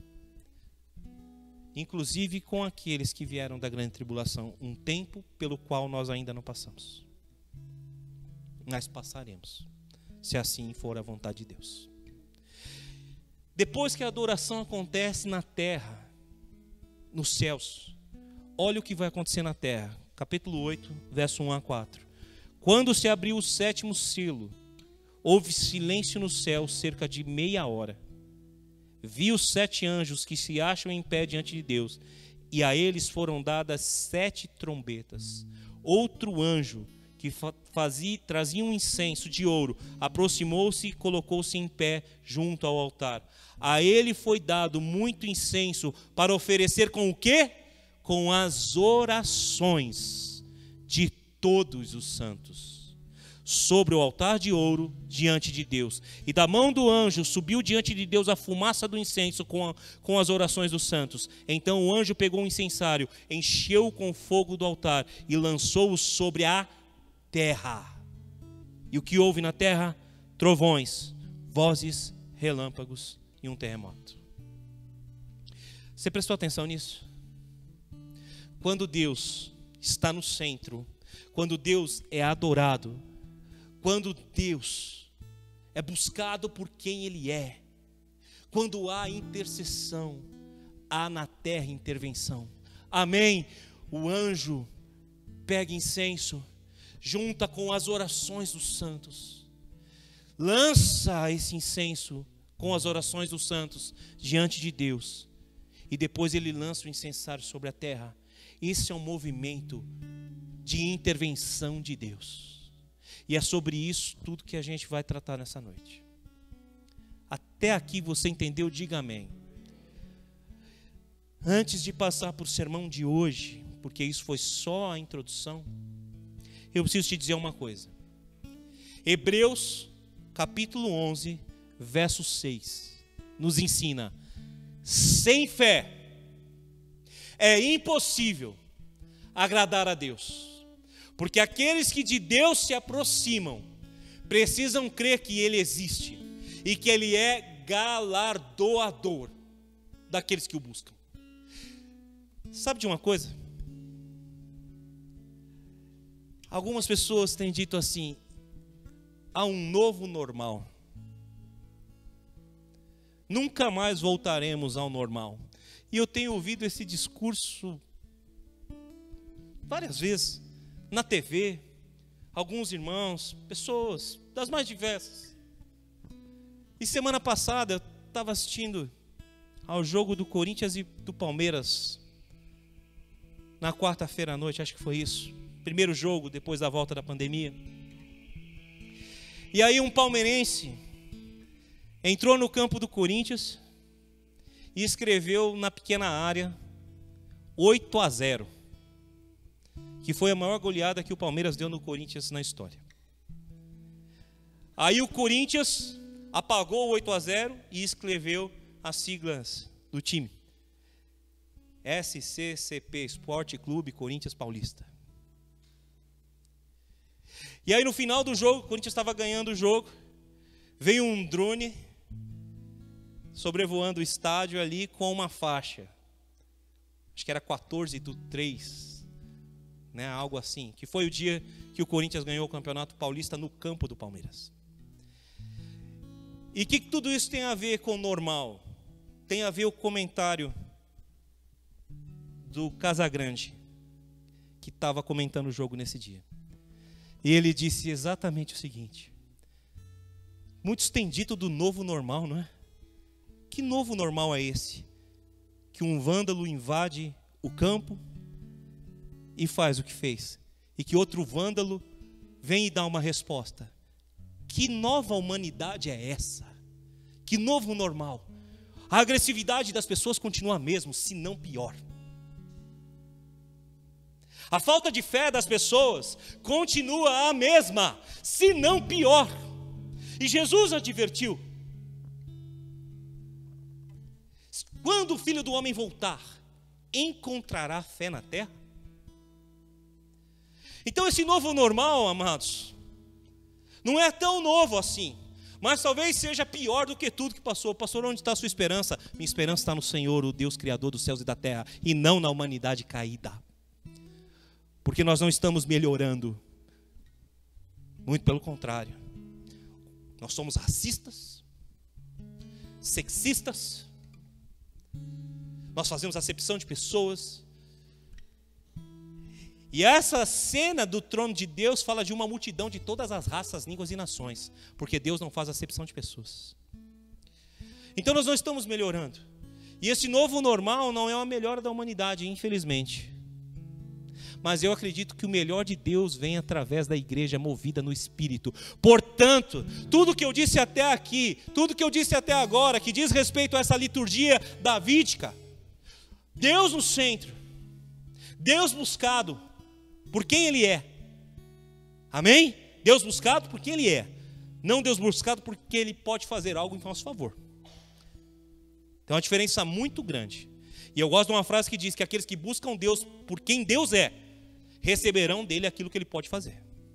Inclusive com aqueles que vieram da grande tribulação, um tempo pelo qual nós ainda não passamos. Nós passaremos, se assim for a vontade de Deus. Depois que a adoração acontece na terra, nos céus, olha o que vai acontecer na terra. Capítulo oito, verso um a quatro. Quando se abriu o sétimo selo, houve silêncio no céu cerca de meia hora. Vi os sete anjos que se acham em pé diante de Deus, e a eles foram dadas sete trombetas. Outro anjo que fazia, trazia um incenso de ouro, aproximou-se e colocou-se em pé junto ao altar. A ele foi dado muito incenso para oferecer com o quê? Com as orações de todos os santos, sobre o altar de ouro diante de Deus. E da mão do anjo subiu diante de Deus a fumaça do incenso com, a, com as orações dos santos. Então o anjo pegou o incensário, encheu-o com o fogo do altar e lançou-o sobre a terra. E o que houve na terra? Trovões, vozes, relâmpagos e um terremoto. Você prestou atenção nisso? Quando Deus está no centro, quando Deus é adorado, quando Deus é buscado por quem Ele é, quando há intercessão, há na terra intervenção. Amém? O anjo pega incenso, junta com as orações dos santos, lança esse incenso com as orações dos santos diante de Deus, e depois ele lança o incensário sobre a terra. Esse é um movimento de intervenção de Deus, e é sobre isso tudo que a gente vai tratar nessa noite. Até aqui você entendeu? Diga amém. Antes de passar para o sermão de hoje, porque isso foi só a introdução, eu preciso te dizer uma coisa. Hebreus capítulo onze, verso seis, nos ensina: sem fé é impossível agradar a Deus, porque aqueles que de Deus se aproximam precisam crer que Ele existe e que Ele é galardoador daqueles que o buscam. Sabe de uma coisa? Algumas pessoas têm dito assim: há um novo normal. Nunca mais voltaremos ao normal. E eu tenho ouvido esse discurso várias vezes, na T V, alguns irmãos, pessoas das mais diversas. E semana passada eu estava assistindo ao jogo do Corinthians e do Palmeiras, na quarta-feira à noite, acho que foi isso. Primeiro jogo depois da volta da pandemia. E aí um palmeirense entrou no campo do Corinthians e escreveu na pequena área oito a zero, que foi a maior goleada que o Palmeiras deu no Corinthians na história. Aí o Corinthians apagou o oito a zero e escreveu as siglas do time: S C C P, Esporte Clube Corinthians Paulista. E aí no final do jogo, o Corinthians estava ganhando o jogo, veio um drone sobrevoando o estádio ali com uma faixa, acho que era quatorze do três, né, algo assim, que foi o dia que o Corinthians ganhou o Campeonato Paulista no campo do Palmeiras. E o que, que tudo isso tem a ver com o normal? Tem a ver o comentário do Casagrande, que estava comentando o jogo nesse dia. E ele disse exatamente o seguinte: muitos têm dito do novo normal, não é? Que novo normal é esse? Que um vândalo invade o campo e faz o que fez, e que outro vândalo vem e dá uma resposta. Que nova humanidade é essa? Que novo normal? A agressividade das pessoas continua a mesma, se não pior. A falta de fé das pessoas continua a mesma, se não pior. E Jesus advertiu: quando o Filho do Homem voltar, encontrará fé na terra? Então esse novo normal, amados, não é tão novo assim, mas talvez seja pior do que tudo que passou. Pastor, onde está a sua esperança? Minha esperança está no Senhor, o Deus Criador dos céus e da terra, e não na humanidade caída. Porque nós não estamos melhorando, muito pelo contrário. Nós somos racistas, sexistas, nós fazemos acepção de pessoas. E essa cena do trono de Deus fala de uma multidão de todas as raças, línguas e nações, porque Deus não faz acepção de pessoas. Então nós não estamos melhorando. E esse novo normal não é uma melhora da humanidade, infelizmente. Mas eu acredito que o melhor de Deus vem através da igreja movida no Espírito. Portanto, tudo que eu disse até aqui, tudo que eu disse até agora, que diz respeito a essa liturgia davídica, Deus no centro, Deus buscado por quem Ele é. Amém? Deus buscado por quem Ele é. Não Deus buscado porque Ele pode fazer algo em nosso favor. Tem uma diferença muito grande. E eu gosto de uma frase que diz que aqueles que buscam Deus por quem Deus é, receberão dele aquilo que Ele pode fazer.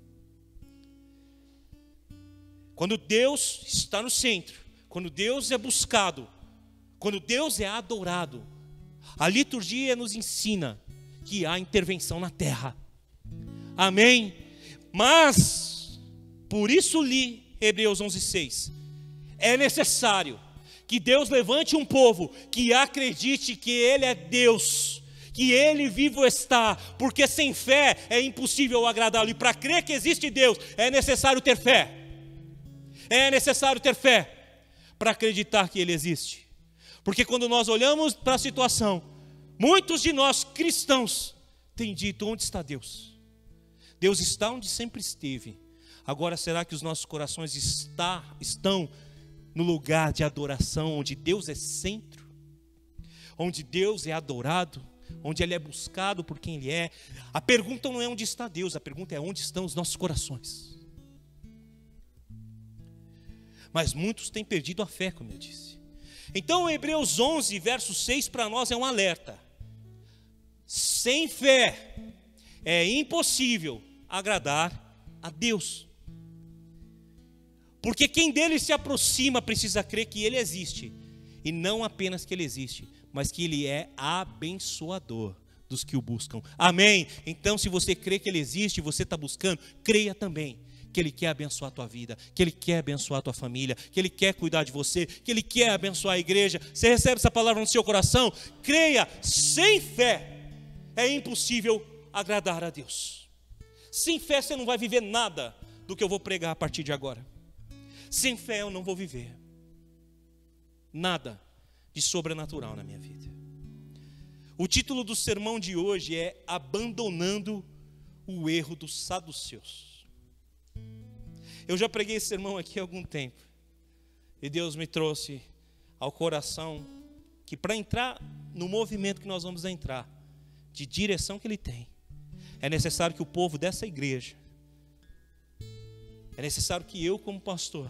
Quando Deus está no centro, quando Deus é buscado, quando Deus é adorado, a liturgia nos ensina que há intervenção na terra. Amém? Mas, por isso li Hebreus onze, seis. É necessário que Deus levante um povo que acredite que Ele é Deus, que Ele vivo está, porque sem fé é impossível agradá-lo. E para crer que existe Deus, é necessário ter fé. É necessário ter fé para acreditar que Ele existe. Porque quando nós olhamos para a situação, muitos de nós cristãos têm dito: onde está Deus? Deus está onde sempre esteve. Agora, será que os nossos corações está, estão no lugar de adoração, onde Deus é centro, onde Deus é adorado, onde Ele é buscado por quem Ele é? A pergunta não é onde está Deus, a pergunta é onde estão os nossos corações. Mas muitos têm perdido a fé, como eu disse. Então Hebreus onze, verso seis, para nós é um alerta. Sem fé é impossível agradar a Deus. Porque quem dele se aproxima precisa crer que Ele existe. E não apenas que Ele existe, mas que Ele é abençoador. dos que o buscam. Amém? Então, se você crê que Ele existe e você está buscando, creia também que Ele quer abençoar a tua vida, que Ele quer abençoar a tua família, que Ele quer cuidar de você, que Ele quer abençoar a igreja. Você recebe essa palavra no seu coração? Creia. Sem fé é impossível agradar a Deus. Sem fé você não vai viver nada do que eu vou pregar a partir de agora. Sem fé eu não vou viver nada de sobrenatural na minha vida. O título do sermão de hoje é Abandonando o Erro dos Saduceus. Eu já preguei esse sermão aqui há algum tempo, e Deus me trouxe ao coração que para entrar no movimento que nós vamos entrar, de direção que Ele tem, é necessário que o povo dessa igreja, é necessário que eu como pastor,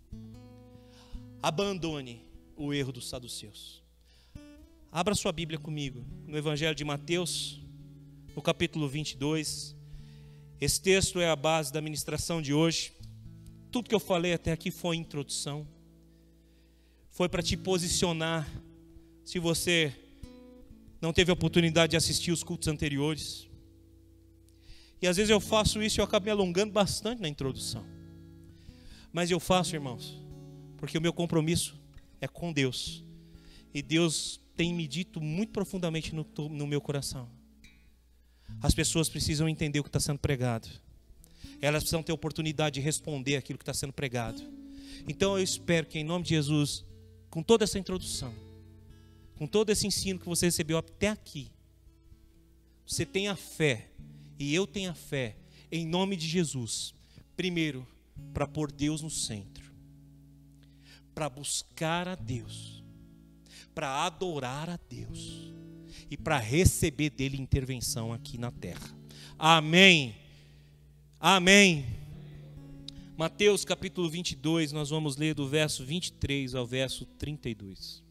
abandone o erro dos saduceus. Abra sua Bíblia comigo, no Evangelho de Mateus, no capítulo vinte e dois, esse texto é a base da ministração de hoje. Tudo que eu falei até aqui foi introdução, foi para te posicionar, se você não teve a oportunidade de assistir os cultos anteriores. E às vezes eu faço isso e eu acabo me alongando bastante na introdução. Mas eu faço, irmãos, porque o meu compromisso é com Deus. E Deus tem me dito muito profundamente no, no meu coração. As pessoas precisam entender o que está sendo pregado. Elas precisam ter oportunidade de responder aquilo que está sendo pregado. Então eu espero que em nome de Jesus, com toda essa introdução, com todo esse ensino que você recebeu até aqui, você tenha fé, e eu tenha fé, em nome de Jesus, primeiro, para pôr Deus no centro, para buscar a Deus, para adorar a Deus, e para receber dele intervenção aqui na terra. Amém. Amém. Mateus capítulo vinte e dois, nós vamos ler do verso vinte e três ao verso trinta e dois.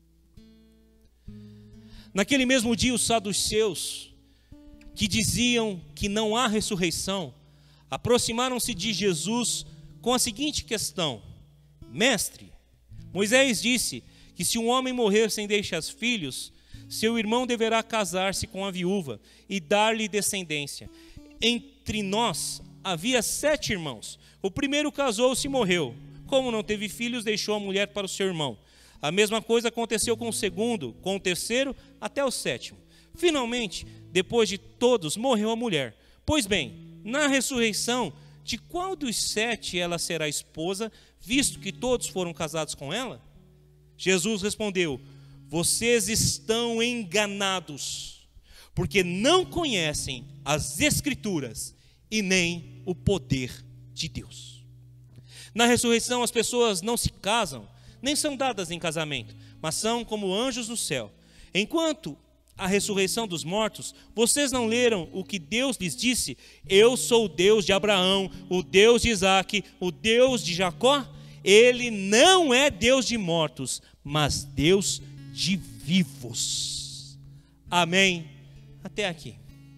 Naquele mesmo dia os saduceus, que diziam que não há ressurreição, aproximaram-se de Jesus com a seguinte questão: Mestre, Moisés disse que se um homem morrer sem deixar filhos, seu irmão deverá casar-se com a viúva e dar-lhe descendência. Entre nós havia sete irmãos. O primeiro casou-se e morreu. Como não teve filhos, deixou a mulher para o seu irmão. A mesma coisa aconteceu com o segundo, com o terceiro, até o sétimo. Finalmente, depois de todos, morreu a mulher. Pois bem, na ressurreição, de qual dos sete ela será esposa, visto que todos foram casados com ela? Jesus respondeu: vocês estão enganados, porque não conhecem as Escrituras e nem o poder de Deus. Na ressurreição as pessoas não se casam, nem são dadas em casamento, mas são como anjos no céu. Enquanto a ressurreição dos mortos, vocês não leram o que Deus lhes disse? Eu sou o Deus de Abraão, o Deus de Isaque, o Deus de Jacó. Ele não é Deus de mortos, mas Deus de vivos. Amém? Até aqui.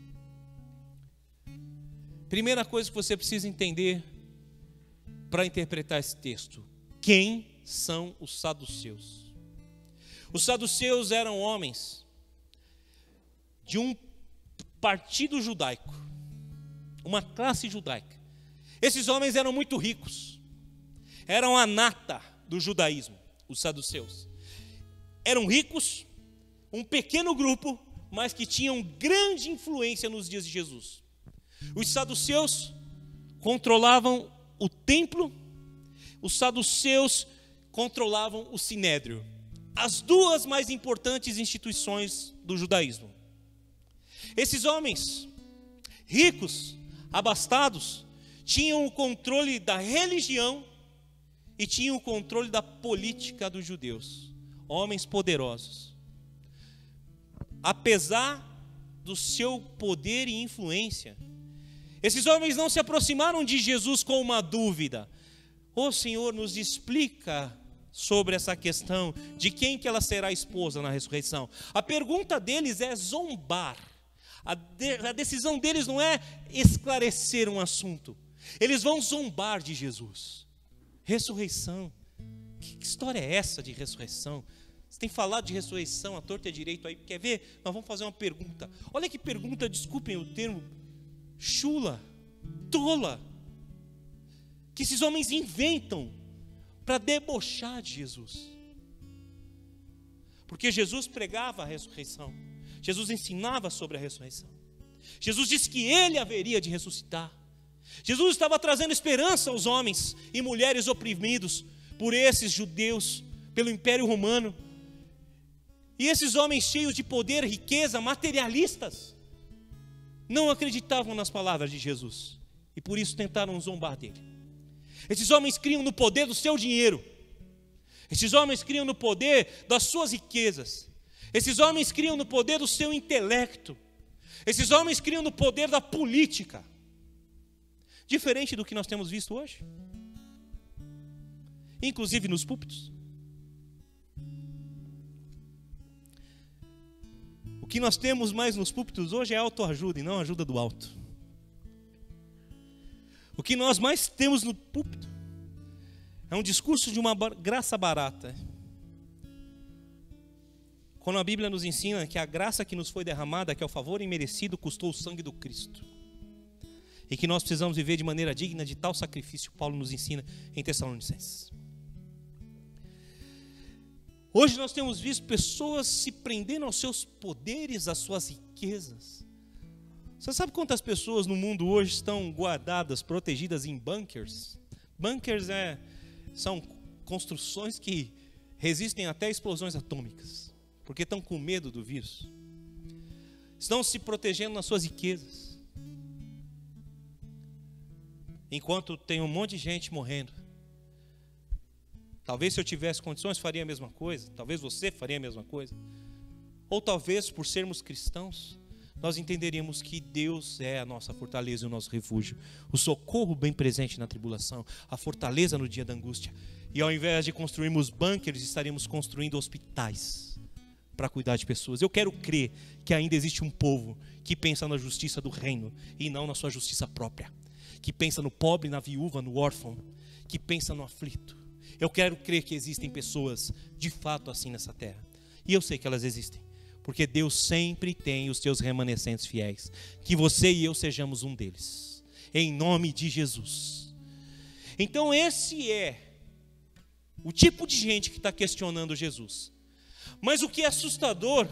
Primeira coisa que você precisa entender para interpretar esse texto: quem são os saduceus? Os saduceus eram homens de um partido judaico, uma classe judaica. Esses homens eram muito ricos, eram a nata do judaísmo, os saduceus. Eram ricos, um pequeno grupo, mas que tinham grande influência nos dias de Jesus. Os saduceus controlavam o templo, os saduceus controlavam o sinédrio, as duas mais importantes instituições do judaísmo. Esses homens, ricos, abastados, tinham o controle da religião e tinham o controle da política dos judeus. Homens poderosos. Apesar do seu poder e influência, esses homens não se aproximaram de Jesus com uma dúvida: ô Senhor, nos explica sobre essa questão de quem que ela será esposa na ressurreição. A pergunta deles é zombar. A, de, a decisão deles não é esclarecer um assunto. Eles vão zombar de Jesus. Ressurreição. Que, que história é essa de ressurreição? Você tem falado de ressurreição, a torta é direito aí. Quer ver? Nós vamos fazer uma pergunta. Olha que pergunta, desculpem o termo, chula, tola, que esses homens inventam para debochar de Jesus. Porque Jesus pregava a ressurreição. Jesus ensinava sobre a ressurreição. Jesus disse que ele haveria de ressuscitar. Jesus estava trazendo esperança aos homens e mulheres oprimidos por esses judeus, pelo Império Romano. E esses homens cheios de poder, riqueza, materialistas, não acreditavam nas palavras de Jesus. E por isso tentaram zombar dele. Esses homens criam no poder do seu dinheiro. Esses homens criam no poder das suas riquezas. Esses homens criam no poder do seu intelecto. Esses homens criam no poder da política. Diferente do que nós temos visto hoje. Inclusive nos púlpitos. O que nós temos mais nos púlpitos hoje é autoajuda e não ajuda do alto. O que nós mais temos no púlpito é um discurso de uma graça barata. Quando a Bíblia nos ensina que a graça que nos foi derramada, que é o favor imerecido, custou o sangue do Cristo. E que nós precisamos viver de maneira digna de tal sacrifício, Paulo nos ensina em Tessalonicenses. Hoje nós temos visto pessoas se prendendo aos seus poderes, às suas riquezas. Você sabe quantas pessoas no mundo hoje estão guardadas, protegidas em bunkers? Bunkers é, são construções que resistem até explosões atômicas, porque estão com medo do vírus. Estão se protegendo nas suas riquezas. Enquanto tem um monte de gente morrendo. Talvez se eu tivesse condições faria a mesma coisa. Talvez você faria a mesma coisa. Ou talvez por sermos cristãos, nós entenderíamos que Deus é a nossa fortaleza e o nosso refúgio. O socorro bem presente na tribulação. A fortaleza no dia da angústia. E ao invés de construirmos bunkers, estaríamos construindo hospitais para cuidar de pessoas. Eu quero crer que ainda existe um povo que pensa na justiça do reino e não na sua justiça própria. Que pensa no pobre, na viúva, no órfão. Que pensa no aflito. Eu quero crer que existem pessoas de fato assim nessa terra. E eu sei que elas existem. Porque Deus sempre tem os seus remanescentes fiéis. Que você e eu sejamos um deles. Em nome de Jesus. Então esse é o tipo de gente que está questionando Jesus. Mas o que é assustador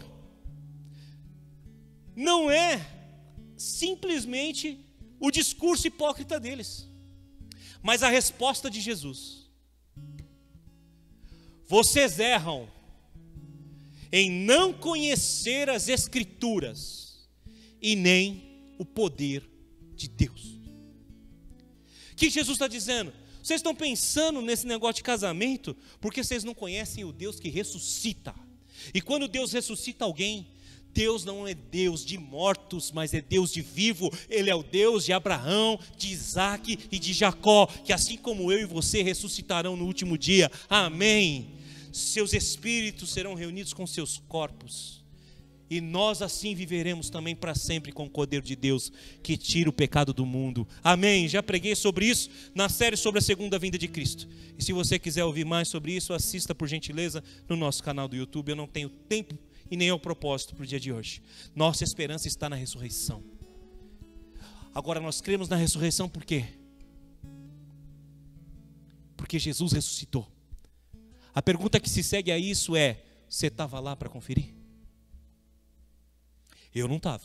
não é simplesmente o discurso hipócrita deles, mas a resposta de Jesus. Vocês erram em não conhecer as Escrituras e nem o poder de Deus. O que Jesus está dizendo? Vocês estão pensando nesse negócio de casamento porque vocês não conhecem o Deus que ressuscita. E quando Deus ressuscita alguém, Deus não é Deus de mortos, mas é Deus de vivo. Ele é o Deus de Abraão, de Isaac e de Jacó, que assim como eu e você ressuscitarão no último dia. Amém. Seus espíritos serão reunidos com seus corpos, e nós assim viveremos também para sempre com o Cordeiro de Deus, que tira o pecado do mundo. Amém. Já preguei sobre isso na série sobre a segunda vinda de Cristo. E se você quiser ouvir mais sobre isso, assista por gentileza no nosso canal do YouTube. Eu não tenho tempo e nem é o propósito para o dia de hoje. Nossa esperança está na ressurreição. Agora nós cremos na ressurreição por quê? Porque Jesus ressuscitou. A pergunta que se segue a isso é: você estava lá para conferir? Eu não estava.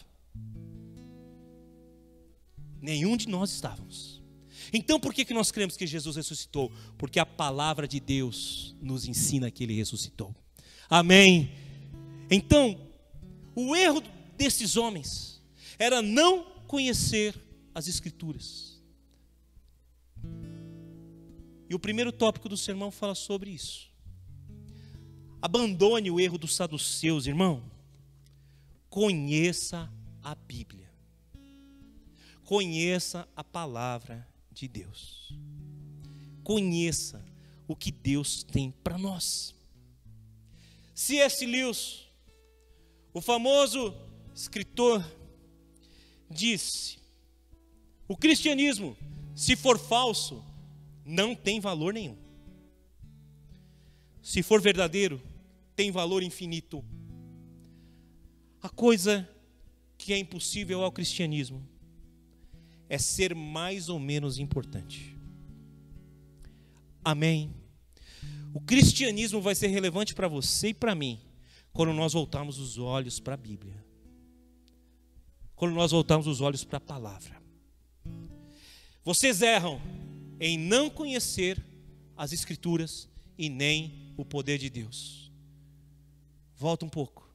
Nenhum de nós estávamos. Então por que, que nós cremos que Jesus ressuscitou? Porque a palavra de Deus nos ensina que Ele ressuscitou. Amém. Então, o erro desses homens era não conhecer as Escrituras. E o primeiro tópico do sermão fala sobre isso. Abandone o erro dos saduceus, irmão. Conheça a Bíblia. Conheça a palavra de Deus. Conheça o que Deus tem para nós. C S Lewis, o famoso escritor, disse: o cristianismo, se for falso, não tem valor nenhum. Se for verdadeiro, tem valor infinito. A coisa que é impossível ao cristianismo é ser mais ou menos importante. Amém? O cristianismo vai ser relevante para você e para mim quando nós voltarmos os olhos para a Bíblia. Quando nós voltarmos os olhos para a palavra. Vocês erram em não conhecer as Escrituras e nem o poder de Deus. Volta um pouco.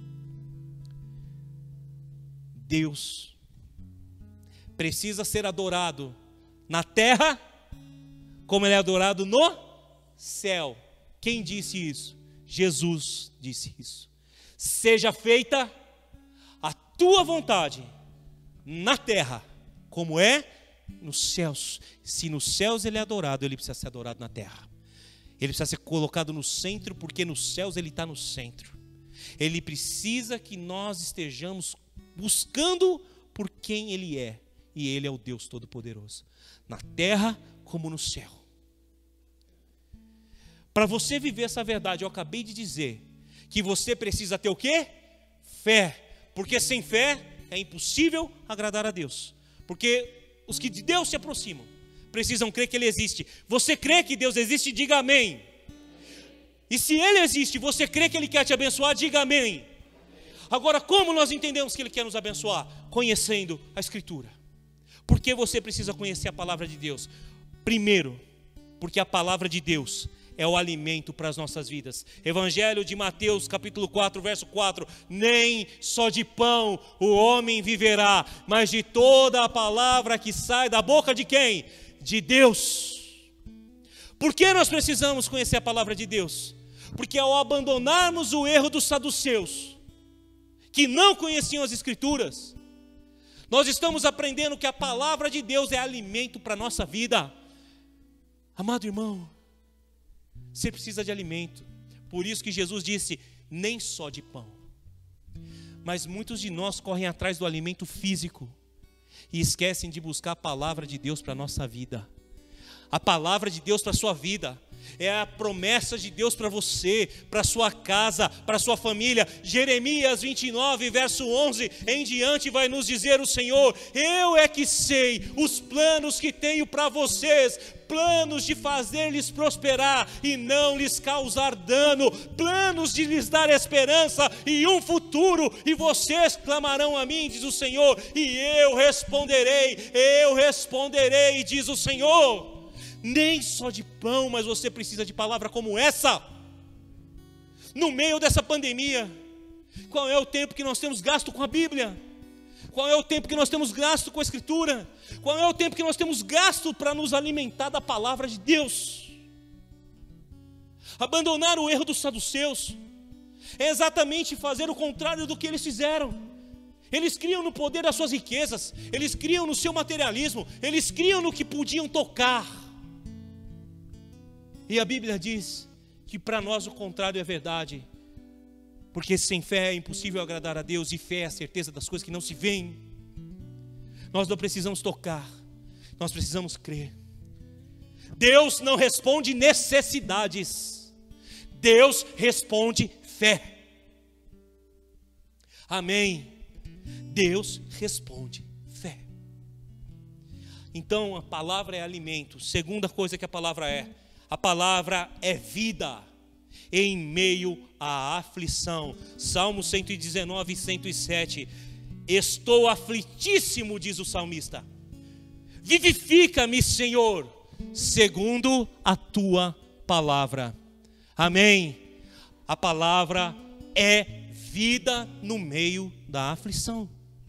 Deus precisa ser adorado na terra como Ele é adorado no céu. Quem disse isso? Jesus disse isso. Seja feita a tua vontade na terra como é nos céus. Se nos céus Ele é adorado, Ele precisa ser adorado na terra. Ele precisa ser colocado no centro, porque nos céus Ele está no centro. Ele precisa que nós estejamos buscando por quem Ele é. E Ele é o Deus Todo-Poderoso, na terra como no céu. Para você viver essa verdade, eu acabei de dizer que você precisa ter o quê? Fé. Porque sem fé é impossível agradar a Deus. Porque os que de Deus se aproximam precisam crer que Ele existe. Você crê que Deus existe? Diga amém. E se Ele existe, você crê que Ele quer te abençoar? Diga amém. Agora, como nós entendemos que Ele quer nos abençoar? Conhecendo a Escritura. Por que você precisa conhecer a palavra de Deus? Primeiro, porque a palavra de Deus é o alimento para as nossas vidas. Evangelho de Mateus, capítulo quatro, verso quatro. Nem só de pão o homem viverá, mas de toda a palavra que sai da boca de quem? De Deus. Por que nós precisamos conhecer a palavra de Deus? Porque ao abandonarmos o erro dos saduceus, que não conheciam as Escrituras, nós estamos aprendendo que a palavra de Deus é alimento para a nossa vida. Amado irmão, você precisa de alimento. Por isso que Jesus disse, nem só de pão. Mas muitos de nós correm atrás do alimento físico e esquecem de buscar a palavra de Deus para a nossa vida. A palavra de Deus para a sua vida é a promessa de Deus para você, para a sua casa, para a sua família. Jeremias vinte e nove, verso onze em diante vai nos dizer o Senhor: eu é que sei os planos que tenho para vocês, planos de fazer-lhes prosperar e não lhes causar dano, planos de lhes dar esperança e um futuro, e vocês clamarão a mim, diz o Senhor, e eu responderei, eu responderei, diz o Senhor. Nem só de pão, mas você precisa de palavra como essa. No meio dessa pandemia, qual é o tempo que nós temos gasto com a Bíblia? Qual é o tempo que nós temos gasto com a Escritura? Qual é o tempo que nós temos gasto para nos alimentar da palavra de Deus? Abandonar o erro dos saduceus é exatamente fazer o contrário do que eles fizeram. Eles criam no poder das suas riquezas, eles criam no seu materialismo, eles criam no que podiam tocar. E a Bíblia diz que para nós o contrário é verdade, porque sem fé é impossível agradar a Deus, e fé é a certeza das coisas que não se veem. Nós não precisamos tocar, nós precisamos crer. Deus não responde necessidades, Deus responde fé. Amém? Deus responde fé. Então a palavra é alimento. Segunda coisa que a palavra é: a palavra é vida em meio à aflição. Salmo cento e dezenove, cento e sete. Estou aflitíssimo, diz o salmista. Vivifica-me, Senhor, segundo a tua palavra. Amém. A palavra é vida no meio da aflição.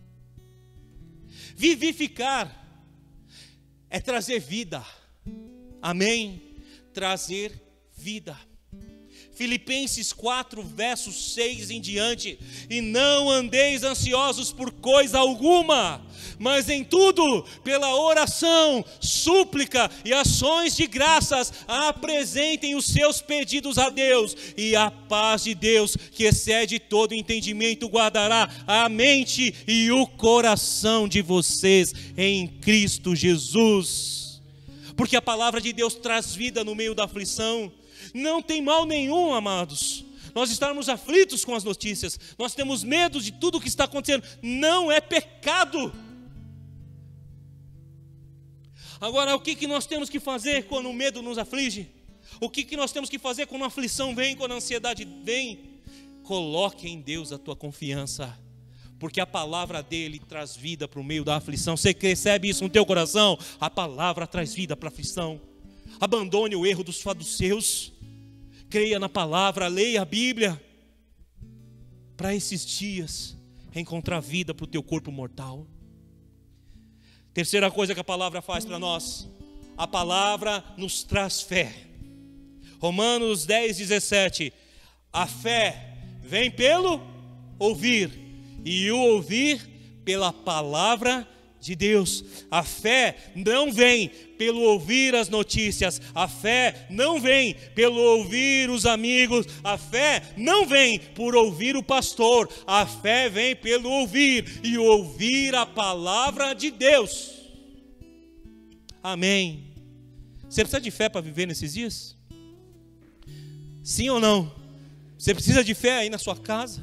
Vivificar é trazer vida. Amém. Trazer vida. Filipenses quatro, versos seis em diante. E não andeis ansiosos por coisa alguma, mas em tudo, pela oração, súplica e ações de graças, apresentem os seus pedidos a Deus, e a paz de Deus, que excede todo entendimento, guardará a mente e o coração de vocês em Cristo Jesus. Porque a palavra de Deus traz vida no meio da aflição. Não tem mal nenhum, amados. nós estarmos aflitos com as notícias, nós temos medo de tudo o que está acontecendo, não é pecado. Agora, o que, que nós temos que fazer quando o medo nos aflige? O que, que nós temos que fazer quando a aflição vem, quando a ansiedade vem? Coloque em Deus a tua confiança, porque a palavra dele traz vida para o meio da aflição. Você recebe isso no teu coração? A palavra traz vida para a aflição. Abandone o erro dos saduceus, creia na palavra, leia a Bíblia, para esses dias encontrar vida para o teu corpo mortal. Terceira coisa que a palavra faz para nós, a palavra nos traz fé. Romanos dez, dezessete, a fé vem pelo ouvir, e o ouvir pela palavra de Deus. A fé não vem pelo ouvir as notícias, a fé não vem pelo ouvir os amigos, a fé não vem por ouvir o pastor, a fé vem pelo ouvir, e ouvir a palavra de Deus. Amém. Você precisa de fé para viver nesses dias? Sim ou não? Você precisa de fé aí na sua casa?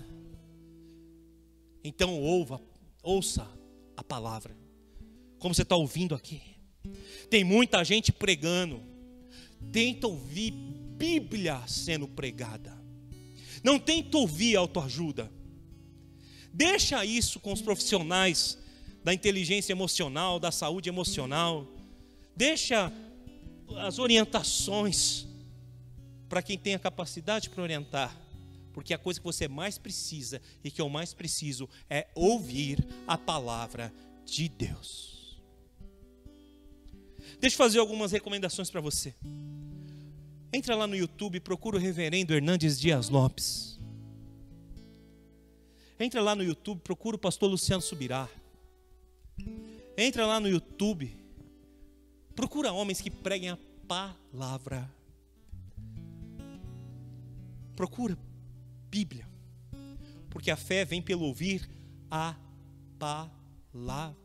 Então ouva, ouça a palavra, como você está ouvindo aqui. Tem muita gente pregando, tenta ouvir Bíblia sendo pregada, não tenta ouvir autoajuda. Deixa isso com os profissionais da inteligência emocional, da saúde emocional. Deixa as orientações para quem tem a capacidade para orientar, porque a coisa que você mais precisa e que eu mais preciso é ouvir a palavra de Deus. Deixa eu fazer algumas recomendações para você. Entra lá no YouTube e procura o reverendo Hernandes Dias Lopes. Entra lá no YouTube, procura o pastor Luciano Subirá. Entra lá no YouTube, procura homens que preguem a palavra. Procura Bíblia, porque a fé vem pelo ouvir a palavra.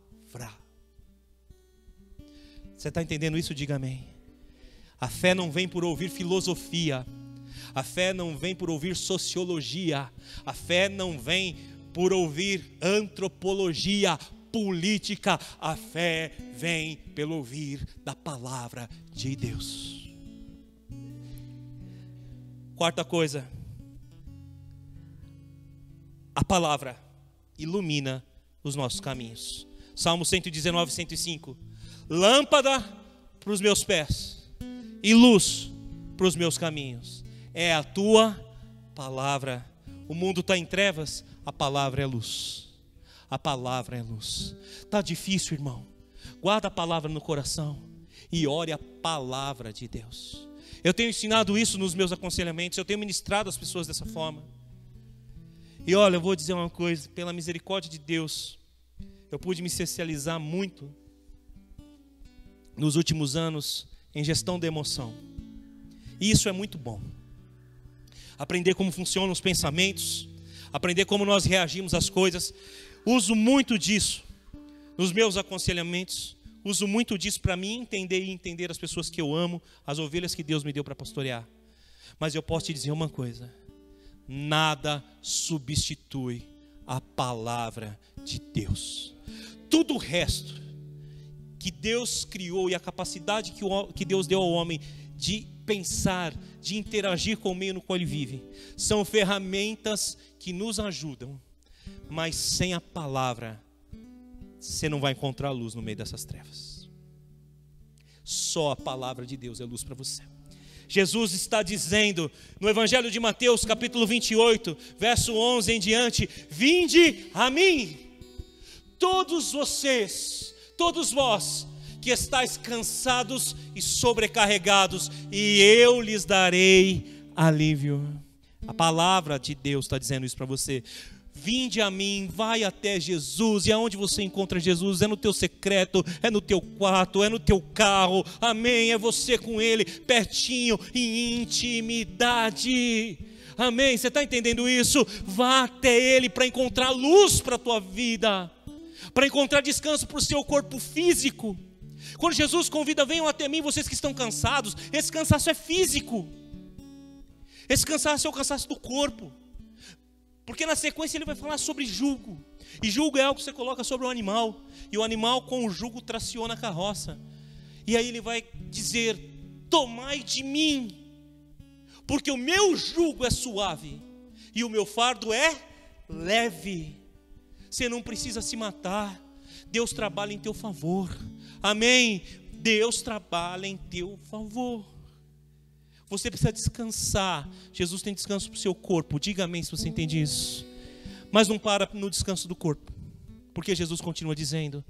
Você está entendendo isso? Diga amém. A fé não vem por ouvir filosofia, a fé não vem por ouvir sociologia, a fé não vem por ouvir antropologia, política, a fé vem pelo ouvir da palavra de Deus. Quarta coisa, a palavra ilumina os nossos caminhos. Salmo cento e dezenove, cento e cinco. Lâmpada para os meus pés e luz para os meus caminhos é a tua palavra. O mundo está em trevas, a palavra é luz. A palavra é luz. Está difícil, irmão? Guarda a palavra no coração e ore a palavra de Deus. Eu tenho ensinado isso nos meus aconselhamentos, eu tenho ministrado as pessoas dessa forma. E olha, eu vou dizer uma coisa, pela misericórdia de Deus, eu pude me especializar muito nos últimos anos em gestão da emoção. E isso é muito bom. Aprender como funcionam os pensamentos, aprender como nós reagimos às coisas. Uso muito disso nos meus aconselhamentos. Uso muito disso para mim entender e entender as pessoas que eu amo, as ovelhas que Deus me deu para pastorear. Mas eu posso te dizer uma coisa: nada substitui a palavra de Deus. Tudo o resto que Deus criou e a capacidade que, o, que Deus deu ao homem de pensar, de interagir com o meio no qual ele vive, são ferramentas que nos ajudam, mas sem a palavra você não vai encontrar luz no meio dessas trevas. Só a palavra de Deus é luz para você. Jesus está dizendo no Evangelho de Mateus, capítulo vinte e oito, verso onze em diante: vinde a mim, todos vocês, todos vós que estáis cansados e sobrecarregados, e eu lhes darei alívio. A palavra de Deus está dizendo isso para você. Vinde a mim, vai até Jesus. E aonde você encontra Jesus? É no teu secreto, é no teu quarto, é no teu carro. Amém, é você com Ele, pertinho, em intimidade. Amém, você está entendendo isso? Vá até Ele para encontrar luz para a tua vida, para encontrar descanso para o seu corpo físico. Quando Jesus convida, venham até mim vocês que estão cansados, esse cansaço é físico. Esse cansaço é o cansaço do corpo. Porque na sequência ele vai falar sobre jugo. E jugo é algo que você coloca sobre o animal. E o animal com o jugo traciona a carroça. E aí ele vai dizer: tomai de mim, porque o meu jugo é suave e o meu fardo é leve. Você não precisa se matar. Deus trabalha em teu favor. Amém? Deus trabalha em teu favor. Você precisa descansar. Jesus tem descanso para o seu corpo. Diga amém se você entende isso. Mas não para no descanso do corpo, porque Jesus continua dizendo: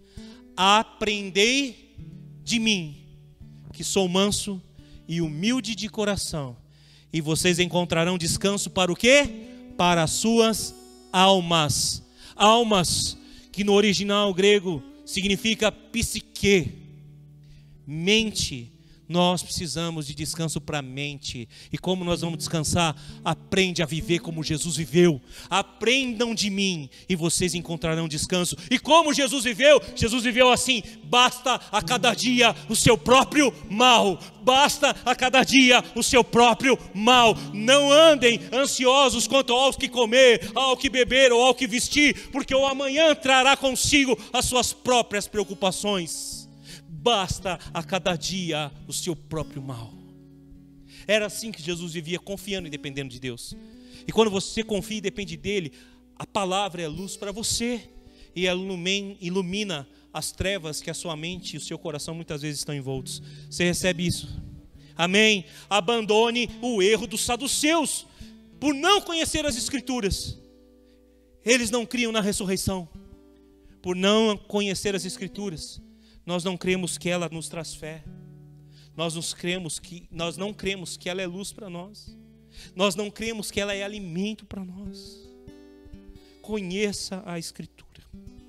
aprendei de mim, que sou manso e humilde de coração, e vocês encontrarão descanso para o quê? Para as suas almas. Almas, que no original grego significa psique, mente. Nós precisamos de descanso para a mente. E como nós vamos descansar? Aprende a viver como Jesus viveu. Aprendam de mim e vocês encontrarão descanso. E como Jesus viveu? Jesus viveu assim: basta a cada dia o seu próprio mal. Basta a cada dia o seu próprio mal. Não andem ansiosos quanto ao que comer, ao que beber ou ao que vestir, porque o amanhã trará consigo as suas próprias preocupações. Basta a cada dia o seu próprio mal. Era assim que Jesus vivia, confiando e dependendo de Deus. E quando você confia e depende dele, a palavra é luz para você, e ela ilumina as trevas que a sua mente e o seu coração muitas vezes estão envoltos. Você recebe isso? Amém? Abandone o erro dos saduceus, por não conhecer as Escrituras. Eles não criam na ressurreição, por não conhecer as Escrituras. Nós não cremos que ela nos traz fé. Nós, nos cremos que, nós não cremos que ela é luz para nós. Nós não cremos que ela é alimento para nós. Conheça a Escritura.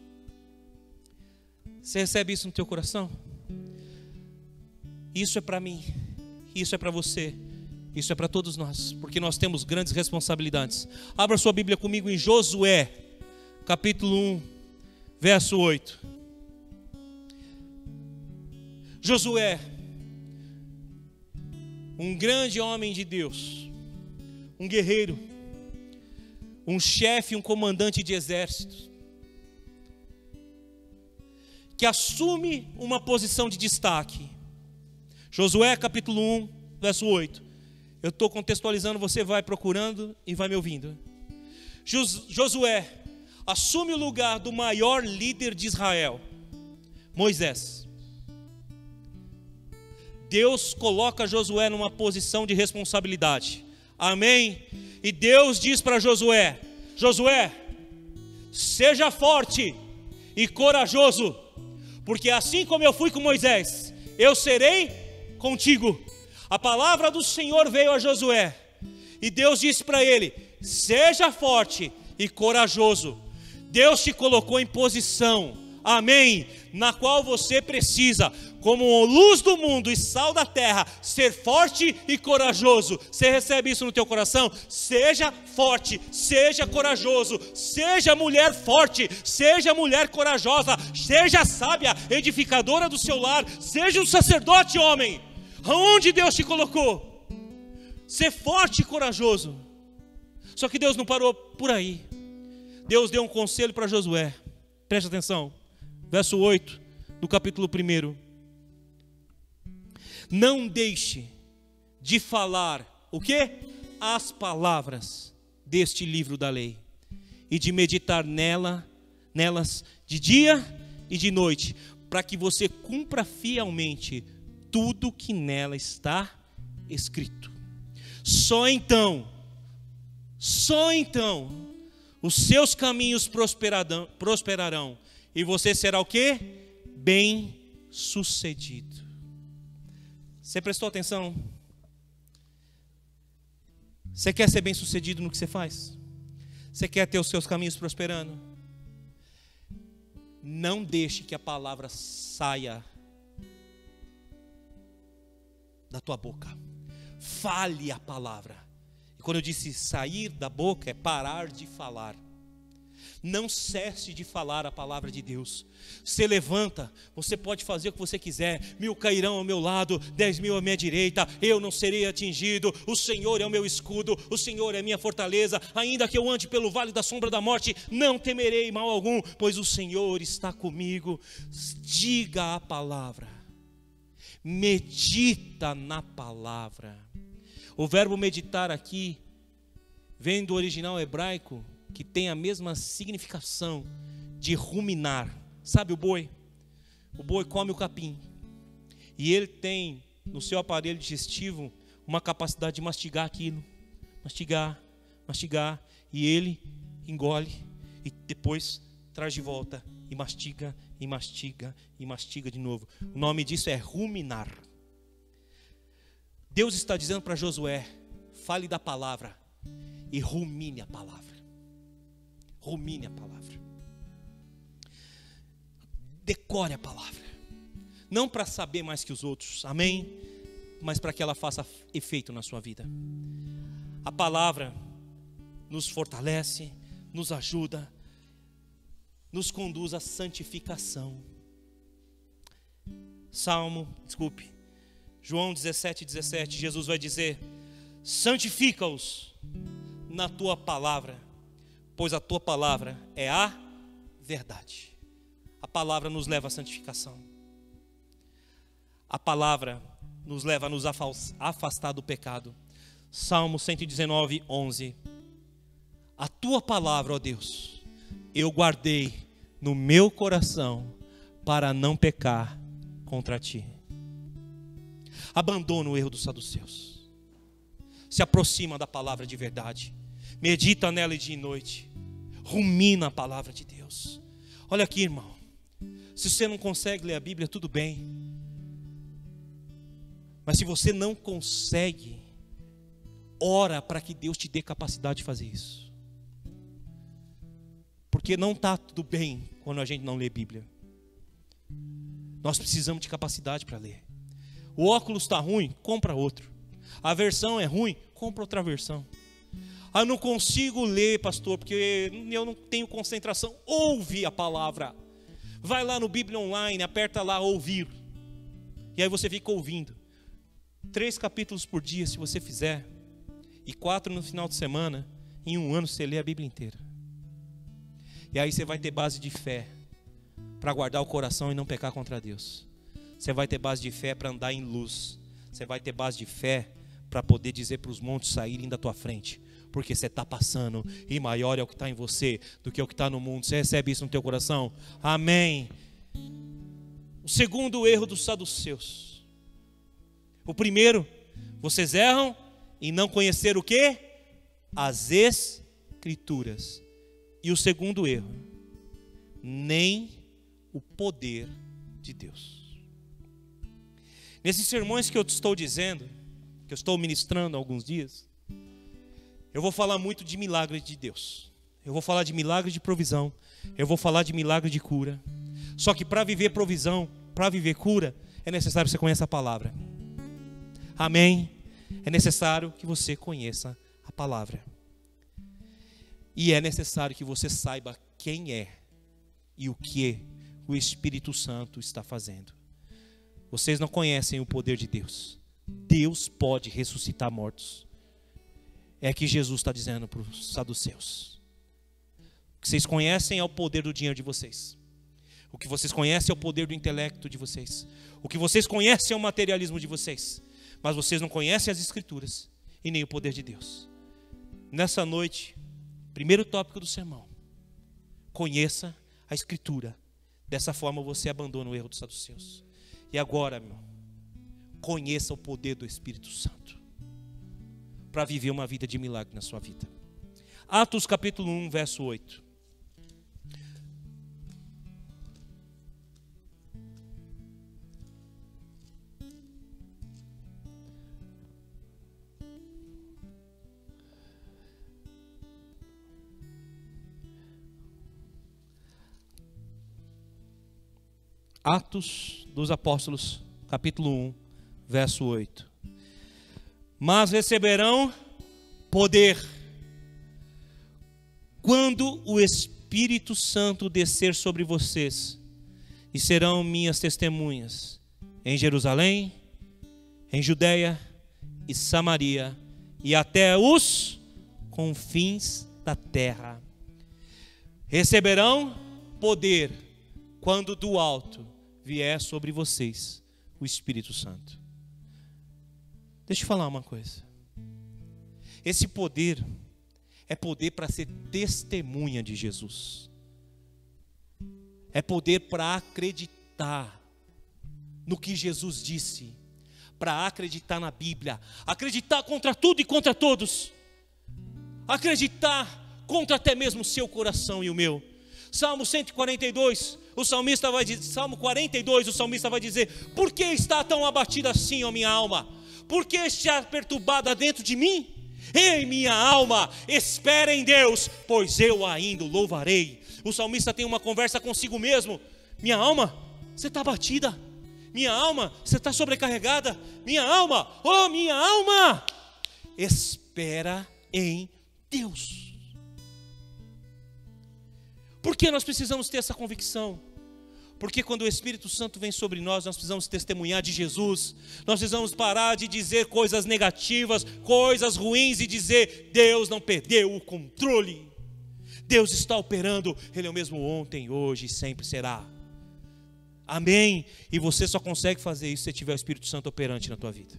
Você recebe isso no teu coração? Isso é para mim. Isso é para você. Isso é para todos nós. Porque nós temos grandes responsabilidades. Abra sua Bíblia comigo em Josué, capítulo um, verso oito. Josué, um grande homem de Deus, um guerreiro, um chefe, um comandante de exércitos, que assume uma posição de destaque. Josué capítulo um, verso oito. Eu estou contextualizando, você vai procurando e vai me ouvindo. Josué assume o lugar do maior líder de Israel, Moisés. Deus coloca Josué numa posição de responsabilidade. Amém? E Deus diz para Josué: Josué, seja forte e corajoso, porque assim como eu fui com Moisés, eu serei contigo. A palavra do Senhor veio a Josué, e Deus disse para ele: seja forte e corajoso. Deus te colocou em posição, amém, na qual você precisa, como luz do mundo e sal da terra, ser forte e corajoso. Você recebe isso no teu coração? Seja forte, seja corajoso, seja mulher forte, seja mulher corajosa, seja sábia, edificadora do seu lar, seja um sacerdote, homem. Aonde Deus te colocou? Ser forte e corajoso. Só que Deus não parou por aí. Deus deu um conselho para Josué. Preste atenção. Verso oito do capítulo um. Não deixe de falar o quê? As palavras deste livro da lei, e de meditar nela, nelas de dia e de noite, para que você cumpra fielmente tudo que nela está escrito. Só então, só então, os seus caminhos prosperarão, prosperarão e você será o quê? Bem sucedido. Você prestou atenção? Você quer ser bem sucedido no que você faz? Você quer ter os seus caminhos prosperando? Não deixe que a palavra saia da tua boca. Fale a palavra. E quando eu disse sair da boca, é parar de falar. Não cesse de falar a palavra de Deus. Você levanta, você pode fazer o que você quiser. Mil cairão ao meu lado, dez mil à minha direita, eu não serei atingido. O Senhor é o meu escudo, o Senhor é a minha fortaleza. Ainda que eu ande pelo vale da sombra da morte, não temerei mal algum, pois o Senhor está comigo. Diga a palavra, medita na palavra. O verbo meditar aqui vem do original hebraico, que tem a mesma significação de ruminar. Sabe o boi? O boi come o capim, e ele tem no seu aparelho digestivo uma capacidade de mastigar aquilo, mastigar, mastigar, e ele engole e depois traz de volta e mastiga, e mastiga, e mastiga de novo. O nome disso é ruminar. Deus está dizendo para Josué: fale da palavra e rumine a palavra. Rumine a palavra. Decore a palavra. Não para saber mais que os outros, amém? Mas para que ela faça efeito na sua vida. A palavra nos fortalece, nos ajuda, nos conduz à santificação. Salmo, desculpe, João dezessete, dezessete, Jesus vai dizer: santifica-os na tua palavra, pois a tua palavra é a verdade. A palavra nos leva à santificação. A palavra nos leva a nos afastar do pecado. Salmo cento e dezenove, onze. A tua palavra, ó Deus, eu guardei no meu coração para não pecar contra ti. Abandona o erro dos saduceus. Se aproxima da palavra de verdade. Medita nela dia e noite. Rumina a palavra de Deus. Olha aqui, irmão. Se você não consegue ler a Bíblia, tudo bem. Mas se você não consegue, ora para que Deus te dê capacidade de fazer isso. Porque não está tudo bem quando a gente não lê Bíblia. Nós precisamos de capacidade para ler. O óculos está ruim, compra outro. A versão é ruim, compra outra versão. Ah, eu não consigo ler, pastor, porque eu não tenho concentração. Ouve a palavra. Vai lá no Bíblia Online, aperta lá ouvir. E aí você fica ouvindo. Três capítulos por dia, se você fizer. E quatro no final de semana. Em um ano você lê a Bíblia inteira. E aí você vai ter base de fé para guardar o coração e não pecar contra Deus. Você vai ter base de fé para andar em luz. Você vai ter base de fé para poder dizer para os montes saírem da tua frente. Porque você está passando, e maior é o que está em você do que o que está no mundo. Você recebe isso no teu coração? Amém. O segundo erro dos saduceus. O primeiro, vocês erram em não conhecer o quê? As Escrituras. E o segundo erro, nem o poder de Deus. Nesses sermões que eu estou dizendo, que eu estou ministrando há alguns dias, eu vou falar muito de milagre de Deus. Eu vou falar de milagre de provisão. Eu vou falar de milagre de cura. Só que para viver provisão, para viver cura, é necessário que você conheça a palavra. Amém? É necessário que você conheça a palavra. E é necessário que você saiba quem é e o que o Espírito Santo está fazendo. Vocês não conhecem o poder de Deus. Deus pode ressuscitar mortos. É que Jesus está dizendo para os saduceus. O que vocês conhecem é o poder do dinheiro de vocês. O que vocês conhecem é o poder do intelecto de vocês. O que vocês conhecem é o materialismo de vocês. Mas vocês não conhecem as Escrituras e nem o poder de Deus. Nessa noite, primeiro tópico do sermão: conheça a Escritura. Dessa forma você abandona o erro dos saduceus. E agora, meu, conheça o poder do Espírito Santo para viver uma vida de milagre na sua vida. Atos capítulo um, verso oito. Atos dos Apóstolos, capítulo um, verso oito. Mas receberão poder quando o Espírito Espírito Santo descer sobre vocês, e serão minhas testemunhas em Jerusalém, em Judeia e Samaria, e até os confins da terra. Receberão poder quando do alto vier sobre vocês o Espírito Santo. Deixa eu falar uma coisa. Esse poder é poder para ser testemunha de Jesus. É poder para acreditar no que Jesus disse, para acreditar na Bíblia, acreditar contra tudo e contra todos, acreditar contra até mesmo o seu coração e o meu. Salmo cento e quarenta e dois, o salmista vai dizer, Salmo quarenta e dois, o salmista vai dizer: por que está tão abatida assim, ó minha alma? Por que está perturbada dentro de mim? Ei, minha alma, espera em Deus, pois eu ainda o louvarei. O salmista tem uma conversa consigo mesmo: minha alma, você está abatida? Minha alma, você está sobrecarregada? Minha alma, oh minha alma, espera em Deus. Por que nós precisamos ter essa convicção? Porque quando o Espírito Santo vem sobre nós, nós precisamos testemunhar de Jesus. Nós precisamos parar de dizer coisas negativas, coisas ruins, e dizer: Deus não perdeu o controle. Deus está operando, Ele é o mesmo ontem, hoje e sempre será. Amém? E você só consegue fazer isso se tiver o Espírito Santo operante na tua vida.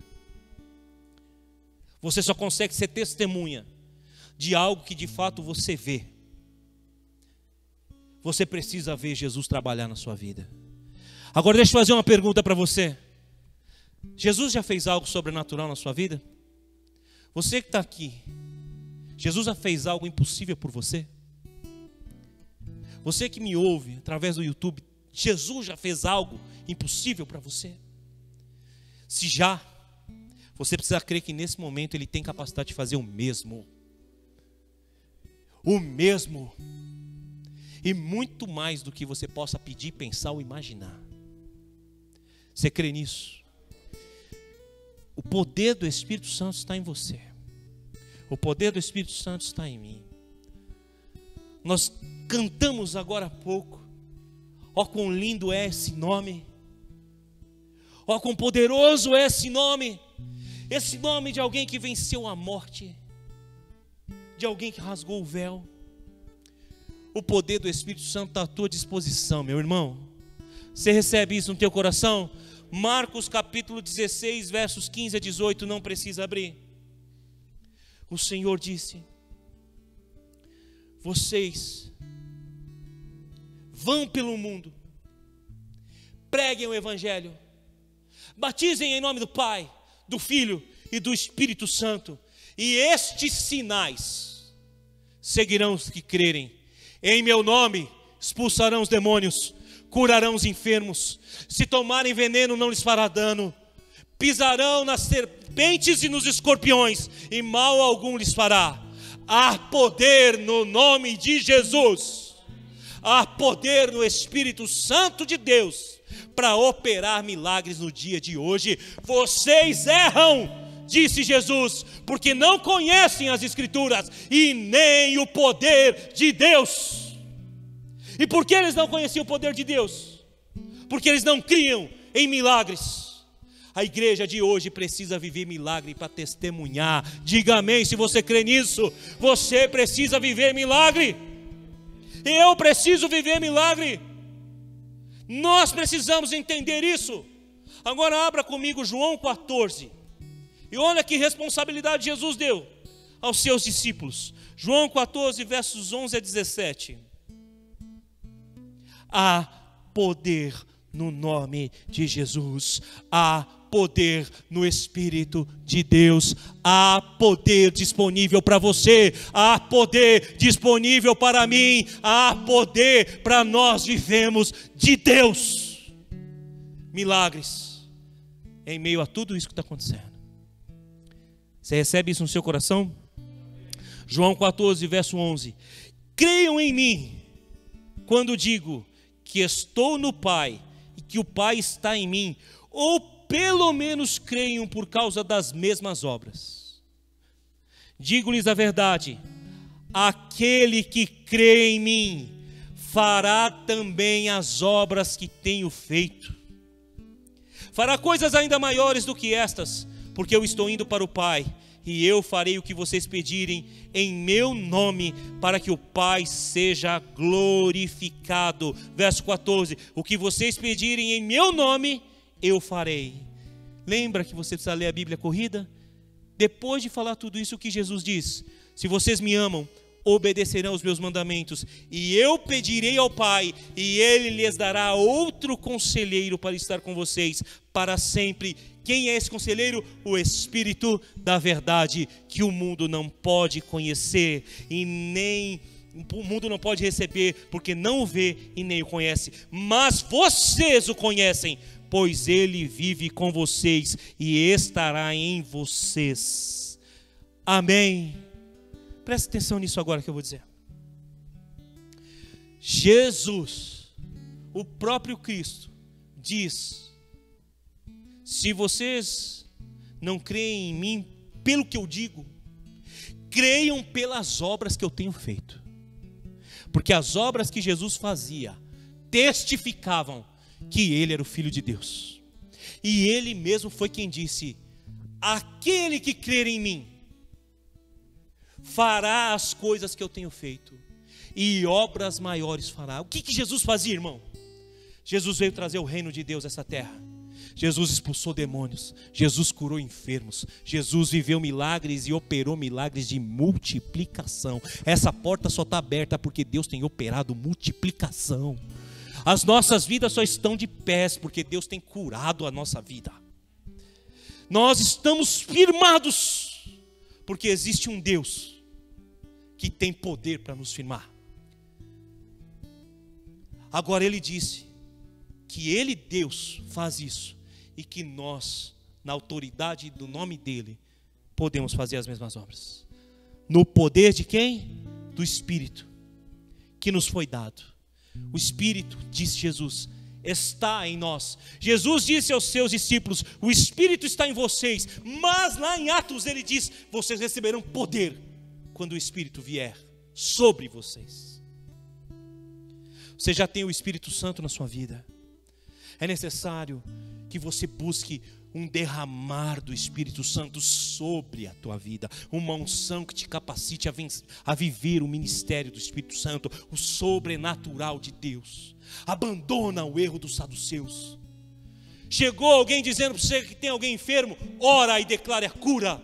Você só consegue ser testemunha de algo que de fato você vê. Você precisa ver Jesus trabalhar na sua vida. Agora deixa eu fazer uma pergunta para você. Jesus já fez algo sobrenatural na sua vida? Você que está aqui, Jesus já fez algo impossível por você? Você que me ouve através do YouTube, Jesus já fez algo impossível para você? Se já, você precisa crer que nesse momento Ele tem capacidade de fazer o mesmo. O mesmo. E muito mais do que você possa pedir, pensar ou imaginar. Você crê nisso? O poder do Espírito Santo está em você. O poder do Espírito Santo está em mim. Nós cantamos agora há pouco: ó quão lindo é esse nome, ó quão poderoso é esse nome. Esse nome de alguém que venceu a morte, de alguém que rasgou o véu. O poder do Espírito Santo está à tua disposição, meu irmão. Você recebe isso no teu coração? Marcos capítulo dezesseis, versos quinze a dezoito, não precisa abrir. O Senhor disse: vocês vão pelo mundo, preguem o Evangelho, batizem em nome do Pai, do Filho e do Espírito Santo, e estes sinais seguirão os que crerem. Em meu nome expulsarão os demônios, curarão os enfermos, se tomarem veneno não lhes fará dano, pisarão nas serpentes e nos escorpiões, e mal algum lhes fará. Há poder no nome de Jesus, há poder no Espírito Santo de Deus para operar milagres no dia de hoje. Vocês erram, disse Jesus, porque não conhecem as Escrituras e nem o poder de Deus. E por que eles não conheciam o poder de Deus? Porque eles não criam em milagres. A igreja de hoje precisa viver milagre para testemunhar. Diga amém se você crê nisso. Você precisa viver milagre. Eu preciso viver milagre. Nós precisamos entender isso. Agora abra comigo João quatorze. E olha que responsabilidade Jesus deu aos seus discípulos. João quatorze, versos onze a dezessete. Há poder no nome de Jesus. Há poder no Espírito de Deus. Há poder disponível para você. Há poder disponível para mim. Há poder para nós vivemos de Deus. Milagres em meio a tudo isso que está acontecendo. Você recebe isso no seu coração? João quatorze, verso onze. Creiam em mim quando digo que estou no Pai e que o Pai está em mim, ou pelo menos creiam por causa das mesmas obras. Digo-lhes a verdade: aquele que crê em mim fará também as obras que tenho feito. Fará coisas ainda maiores do que estas, porque eu estou indo para o Pai, e eu farei o que vocês pedirem em meu nome, para que o Pai seja glorificado. Verso quatorze, o que vocês pedirem em meu nome, eu farei. Lembra que você precisa ler a Bíblia corrida? Depois de falar tudo isso, o que Jesus diz? Se vocês me amam, obedecerão os meus mandamentos, e eu pedirei ao Pai, e Ele lhes dará outro conselheiro para estar com vocês para sempre. Quem é esse conselheiro? O Espírito da verdade, que o mundo não pode conhecer, e nem o mundo não pode receber, porque não o vê e nem o conhece, mas vocês o conhecem, pois Ele vive com vocês e estará em vocês. Amém. Preste atenção nisso agora que eu vou dizer. Jesus, o próprio Cristo, diz: se vocês não creem em mim pelo que eu digo, creiam pelas obras que eu tenho feito. Porque as obras que Jesus fazia testificavam que Ele era o Filho de Deus. E Ele mesmo foi quem disse: aquele que crer em mim fará as coisas que eu tenho feito, e obras maiores fará. O que que Jesus fazia, irmão? Jesus veio trazer o reino de Deus a essa terra. Jesus expulsou demônios, Jesus curou enfermos, Jesus viveu milagres e operou milagres de multiplicação. Essa porta só está aberta porque Deus tem operado multiplicação. As nossas vidas só estão de pés porque Deus tem curado a nossa vida. Nós estamos firmados porque existe um Deus que tem poder para nos firmar. Agora Ele disse que Ele, Deus, faz isso, e que nós, na autoridade do nome dEle, podemos fazer as mesmas obras. No poder de quem? Do Espírito que nos foi dado. O Espírito, disse Jesus, está em nós. Jesus disse aos seus discípulos: o Espírito está em vocês. Mas lá em Atos Ele diz: vocês receberão poder quando o Espírito vier sobre vocês. Você já tem o Espírito Santo na sua vida. É necessário que você busque um derramar do Espírito Santo sobre a tua vida, uma unção que te capacite a, vencer, a viver o ministério do Espírito Santo, o sobrenatural de Deus. Abandona o erro dos saduceus. Chegou alguém dizendo para você que tem alguém enfermo, ora e declare a cura.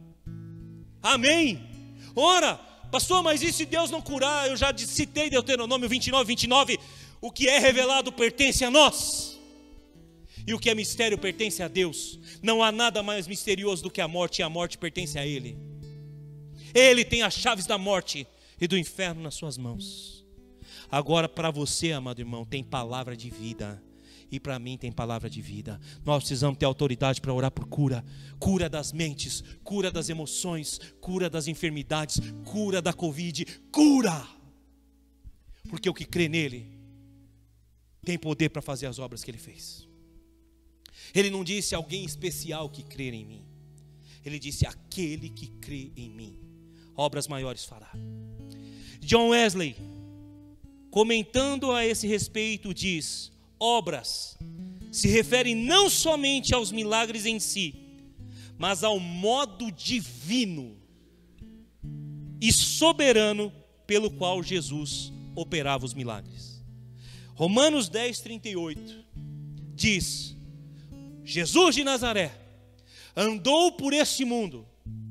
Amém? Ora, pastor, mas e se Deus não curar? Eu já citei Deuteronômio vinte e nove, vinte e nove, o que é revelado pertence a nós, e o que é mistério pertence a Deus. Não há nada mais misterioso do que a morte, e a morte pertence a Ele. Ele tem as chaves da morte e do inferno nas suas mãos. Agora, para você, amado irmão, tem palavra de vida, e para mim tem palavra de vida. Nós precisamos ter autoridade para orar por cura. Cura das mentes, cura das emoções, cura das enfermidades, cura da Covid, cura. Porque o que crê nele tem poder para fazer as obras que ele fez. Ele não disse alguém especial que crer em mim. Ele disse aquele que crê em mim, obras maiores fará. John Wesley, comentando a esse respeito, diz: obras se referem não somente aos milagres em si, mas ao modo divino e soberano pelo qual Jesus operava os milagres. Romanos dez, trinta e oito diz: Jesus de Nazaré andou por este mundo,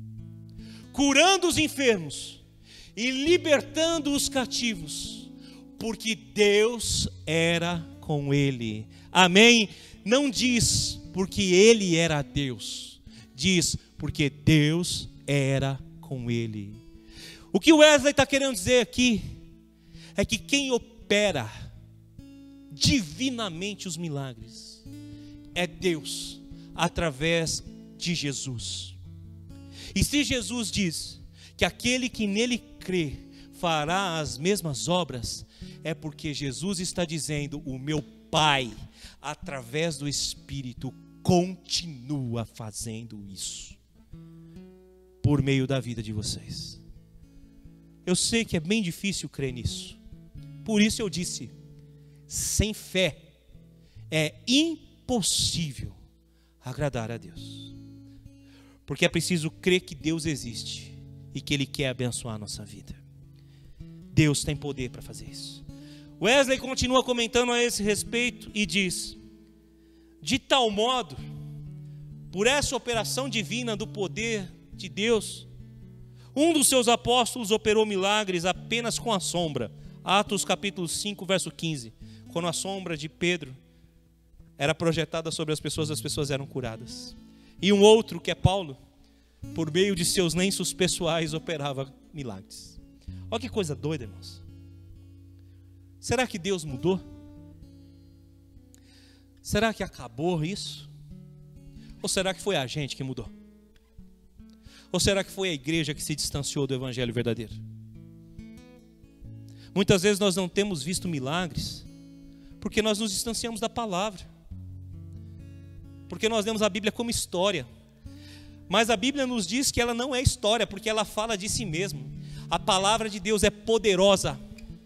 curando os enfermos e libertando os cativos, porque Deus era com ele. Amém? Não diz porque ele era Deus, diz porque Deus era com ele. O que o Wesley está querendo dizer aqui é que quem opera divinamente os milagres é Deus, através de Jesus. E se Jesus diz que aquele que nele crê fará as mesmas obras, é porque Jesus está dizendo: o meu Pai, através do Espírito, continua fazendo isso por meio da vida de vocês. Eu sei que é bem difícil crer nisso, Por isso eu disse, sem fé é impossível agradar a Deus. Porque é preciso crer que Deus existe e que Ele quer abençoar a nossa vida. Deus tem poder para fazer isso. Wesley continua comentando a esse respeito e diz: de tal modo, por essa operação divina do poder de Deus, um dos seus apóstolos operou milagres apenas com a sombra. Atos capítulo cinco, verso quinze. Quando a sombra de Pedro era projetada sobre as pessoas, as pessoas eram curadas. E um outro, que é Paulo, por meio de seus lenços pessoais, operava milagres. Olha que coisa doida, irmãos. Será que Deus mudou? Será que acabou isso? Ou será que foi a gente que mudou? Ou será que foi a igreja que se distanciou do evangelho verdadeiro? Muitas vezes nós não temos visto milagres porque nós nos distanciamos da palavra, porque nós lemos a Bíblia como história. Mas a Bíblia nos diz que ela não é história, porque ela fala de si mesma. A palavra de Deus é poderosa,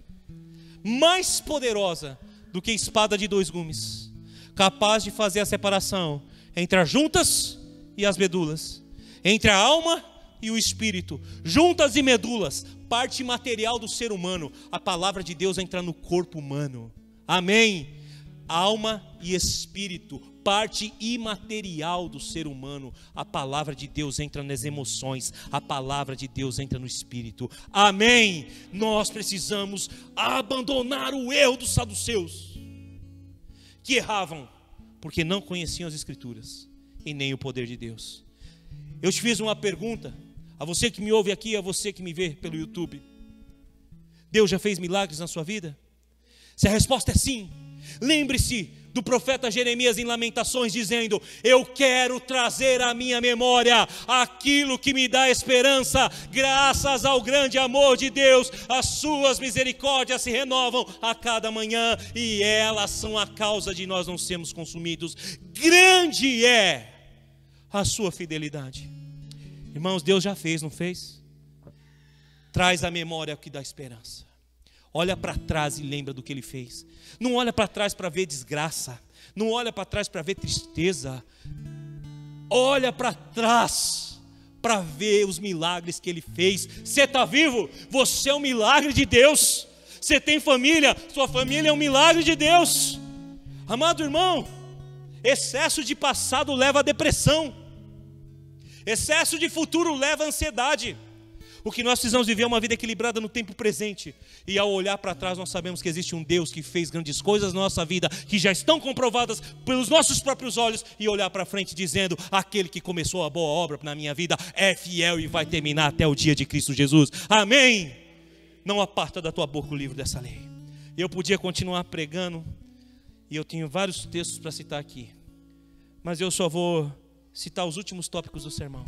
mais poderosa do que espada de dois gumes, capaz de fazer a separação entre as juntas e as medulas, entre a alma e o espírito, juntas e medulas, parte material do ser humano. A palavra de Deus entra no corpo humano. Amém? Alma e espírito, parte imaterial do ser humano. A palavra de Deus entra nas emoções, a palavra de Deus entra no espírito. Amém? Nós precisamos abandonar o erro dos saduceus, que erravam porque não conheciam as escrituras e nem o poder de Deus. Eu te fiz uma pergunta, a você que me ouve aqui, a você que me vê pelo YouTube: Deus já fez milagres na sua vida? Se a resposta é sim, lembre-se do profeta Jeremias em Lamentações, dizendo: eu quero trazer à minha memória aquilo que me dá esperança. Graças ao grande amor de Deus, as suas misericórdias se renovam a cada manhã, e elas são a causa de nós não sermos consumidos. Grande é a sua fidelidade. Irmãos, Deus já fez, não fez? Traz à memória o que dá esperança. Olha para trás e lembra do que Ele fez. Não olha para trás para ver desgraça, não olha para trás para ver tristeza. Olha para trás para ver os milagres que Ele fez. Você está vivo? Você é um milagre de Deus. Você tem família? Sua família é um milagre de Deus. Amado irmão, excesso de passado leva à depressão, excesso de futuro leva à ansiedade. O que nós precisamos viver é uma vida equilibrada no tempo presente. E ao olhar para trás, nós sabemos que existe um Deus que fez grandes coisas na nossa vida, que já estão comprovadas pelos nossos próprios olhos. E olhar para frente dizendo: aquele que começou a boa obra na minha vida é fiel e vai terminar até o dia de Cristo Jesus. Amém? Não aparta da tua boca o livro dessa lei. Eu podia continuar pregando, e eu tenho vários textos para citar aqui, mas eu só vou citar os últimos tópicos do sermão.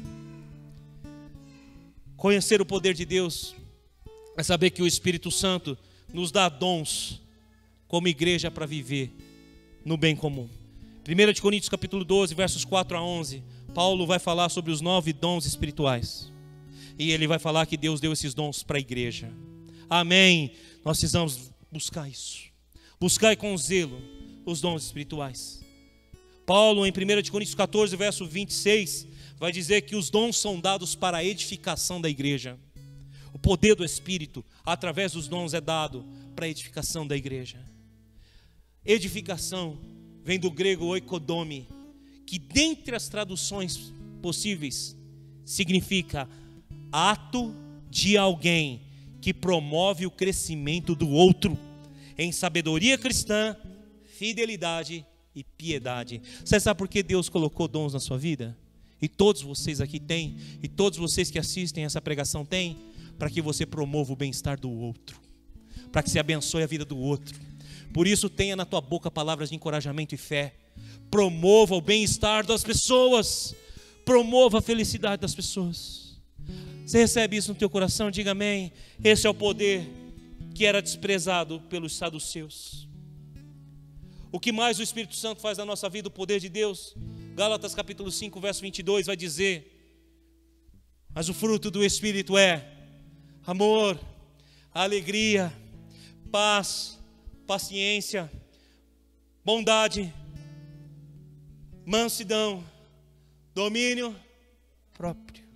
Conhecer o poder de Deus é saber que o Espírito Santo nos dá dons como igreja para viver no bem comum. primeira Coríntios capítulo doze, versos quatro a onze, Paulo vai falar sobre os nove dons espirituais. E ele vai falar que Deus deu esses dons para a igreja. Amém? Nós precisamos buscar isso. Buscar com zelo os dons espirituais. Paulo, em primeira Coríntios catorze, verso vinte e seis, vai dizer que os dons são dados para a edificação da igreja. O poder do Espírito, através dos dons, é dado para a edificação da igreja. Edificação vem do grego oikodome, que dentre as traduções possíveis significa ato de alguém que promove o crescimento do outro em sabedoria cristã, fidelidade e piedade. Você sabe por que Deus colocou dons na sua vida? E todos vocês aqui têm, e todos vocês que assistem essa pregação têm, para que você promova o bem-estar do outro, para que você abençoe a vida do outro. Por isso tenha na tua boca palavras de encorajamento e fé. Promova o bem-estar das pessoas, promova a felicidade das pessoas. Você recebe isso no teu coração? Diga amém. Esse é o poder que era desprezado pelos saduceus. O que mais o Espírito Santo faz na nossa vida? O poder de Deus. Gálatas capítulo cinco, verso vinte e dois vai dizer: mas o fruto do Espírito é amor, alegria, paz, paciência, bondade, mansidão, domínio próprio.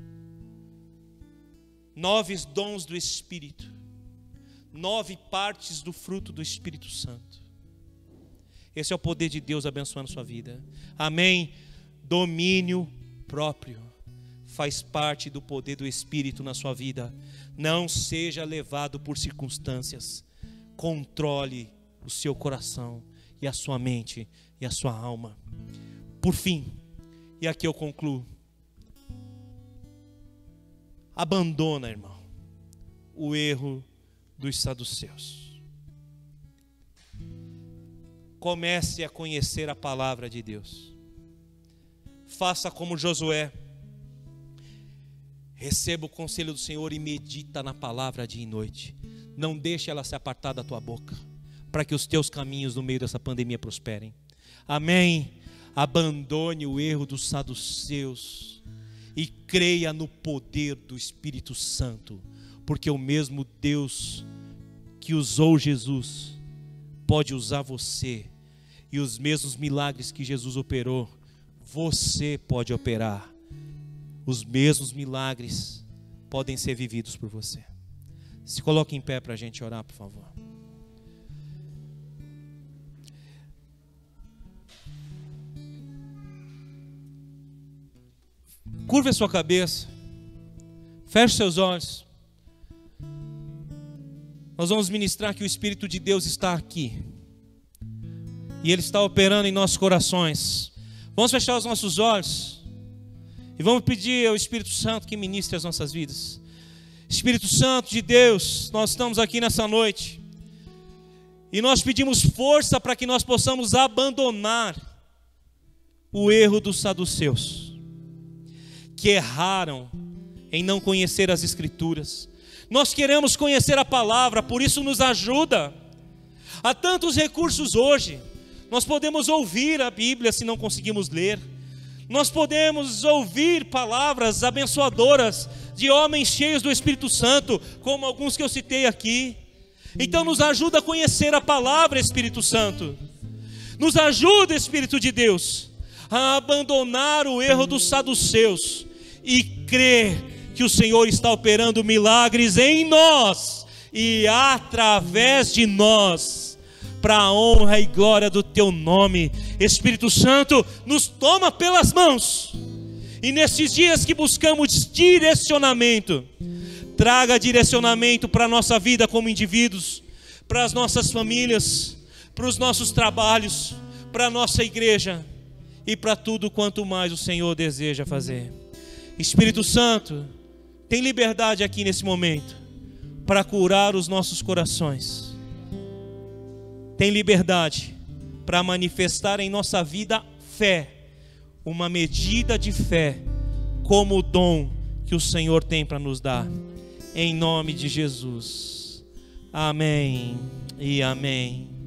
Nove dons do Espírito, nove partes do fruto do Espírito Santo. Esse é o poder de Deus abençoando a sua vida. Amém? Domínio próprio faz parte do poder do Espírito na sua vida. Não seja levado por circunstâncias. Controle o seu coração e a sua mente e a sua alma. Por fim, e aqui eu concluo, abandona, irmão, o erro dos saduceus. Comece a conhecer a palavra de Deus. Faça como Josué. Receba o conselho do Senhor e medita na palavra dia e noite. Não deixe ela se apartar da tua boca, para que os teus caminhos no meio dessa pandemia prosperem. Amém? Abandone o erro dos saduceus e creia no poder do Espírito Santo, porque o mesmo Deus que usou Jesus pode usar você, e os mesmos milagres que Jesus operou, você pode operar. Os mesmos milagres podem ser vividos por você. Se coloque em pé para a gente orar, por favor. Curva a sua cabeça, feche seus olhos. Nós vamos ministrar que o Espírito de Deus está aqui, e Ele está operando em nossos corações. Vamos fechar os nossos olhos e vamos pedir ao Espírito Santo que ministre as nossas vidas. Espírito Santo de Deus, nós estamos aqui nessa noite e nós pedimos força para que nós possamos abandonar o erro dos saduceus, que erraram em não conhecer as Escrituras. Nós queremos conhecer a palavra, por isso nos ajuda. Há tantos recursos hoje. Nós podemos ouvir a Bíblia se não conseguimos ler. Nós podemos ouvir palavras abençoadoras de homens cheios do Espírito Santo, como alguns que eu citei aqui. Então nos ajuda a conhecer a palavra, Espírito Santo. Nos ajuda, Espírito de Deus, a abandonar o erro dos saduceus e crer que o Senhor está operando milagres em nós e através de nós, para a honra e glória do Teu nome. Espírito Santo, nos toma pelas mãos, e nesses dias que buscamos direcionamento, traga direcionamento para a nossa vida como indivíduos, para as nossas famílias, para os nossos trabalhos, para a nossa igreja e para tudo quanto mais o Senhor deseja fazer. Espírito Santo, tem liberdade aqui nesse momento para curar os nossos corações. Tem liberdade para manifestar em nossa vida fé, uma medida de fé, como o dom que o Senhor tem para nos dar. Em nome de Jesus. Amém e amém.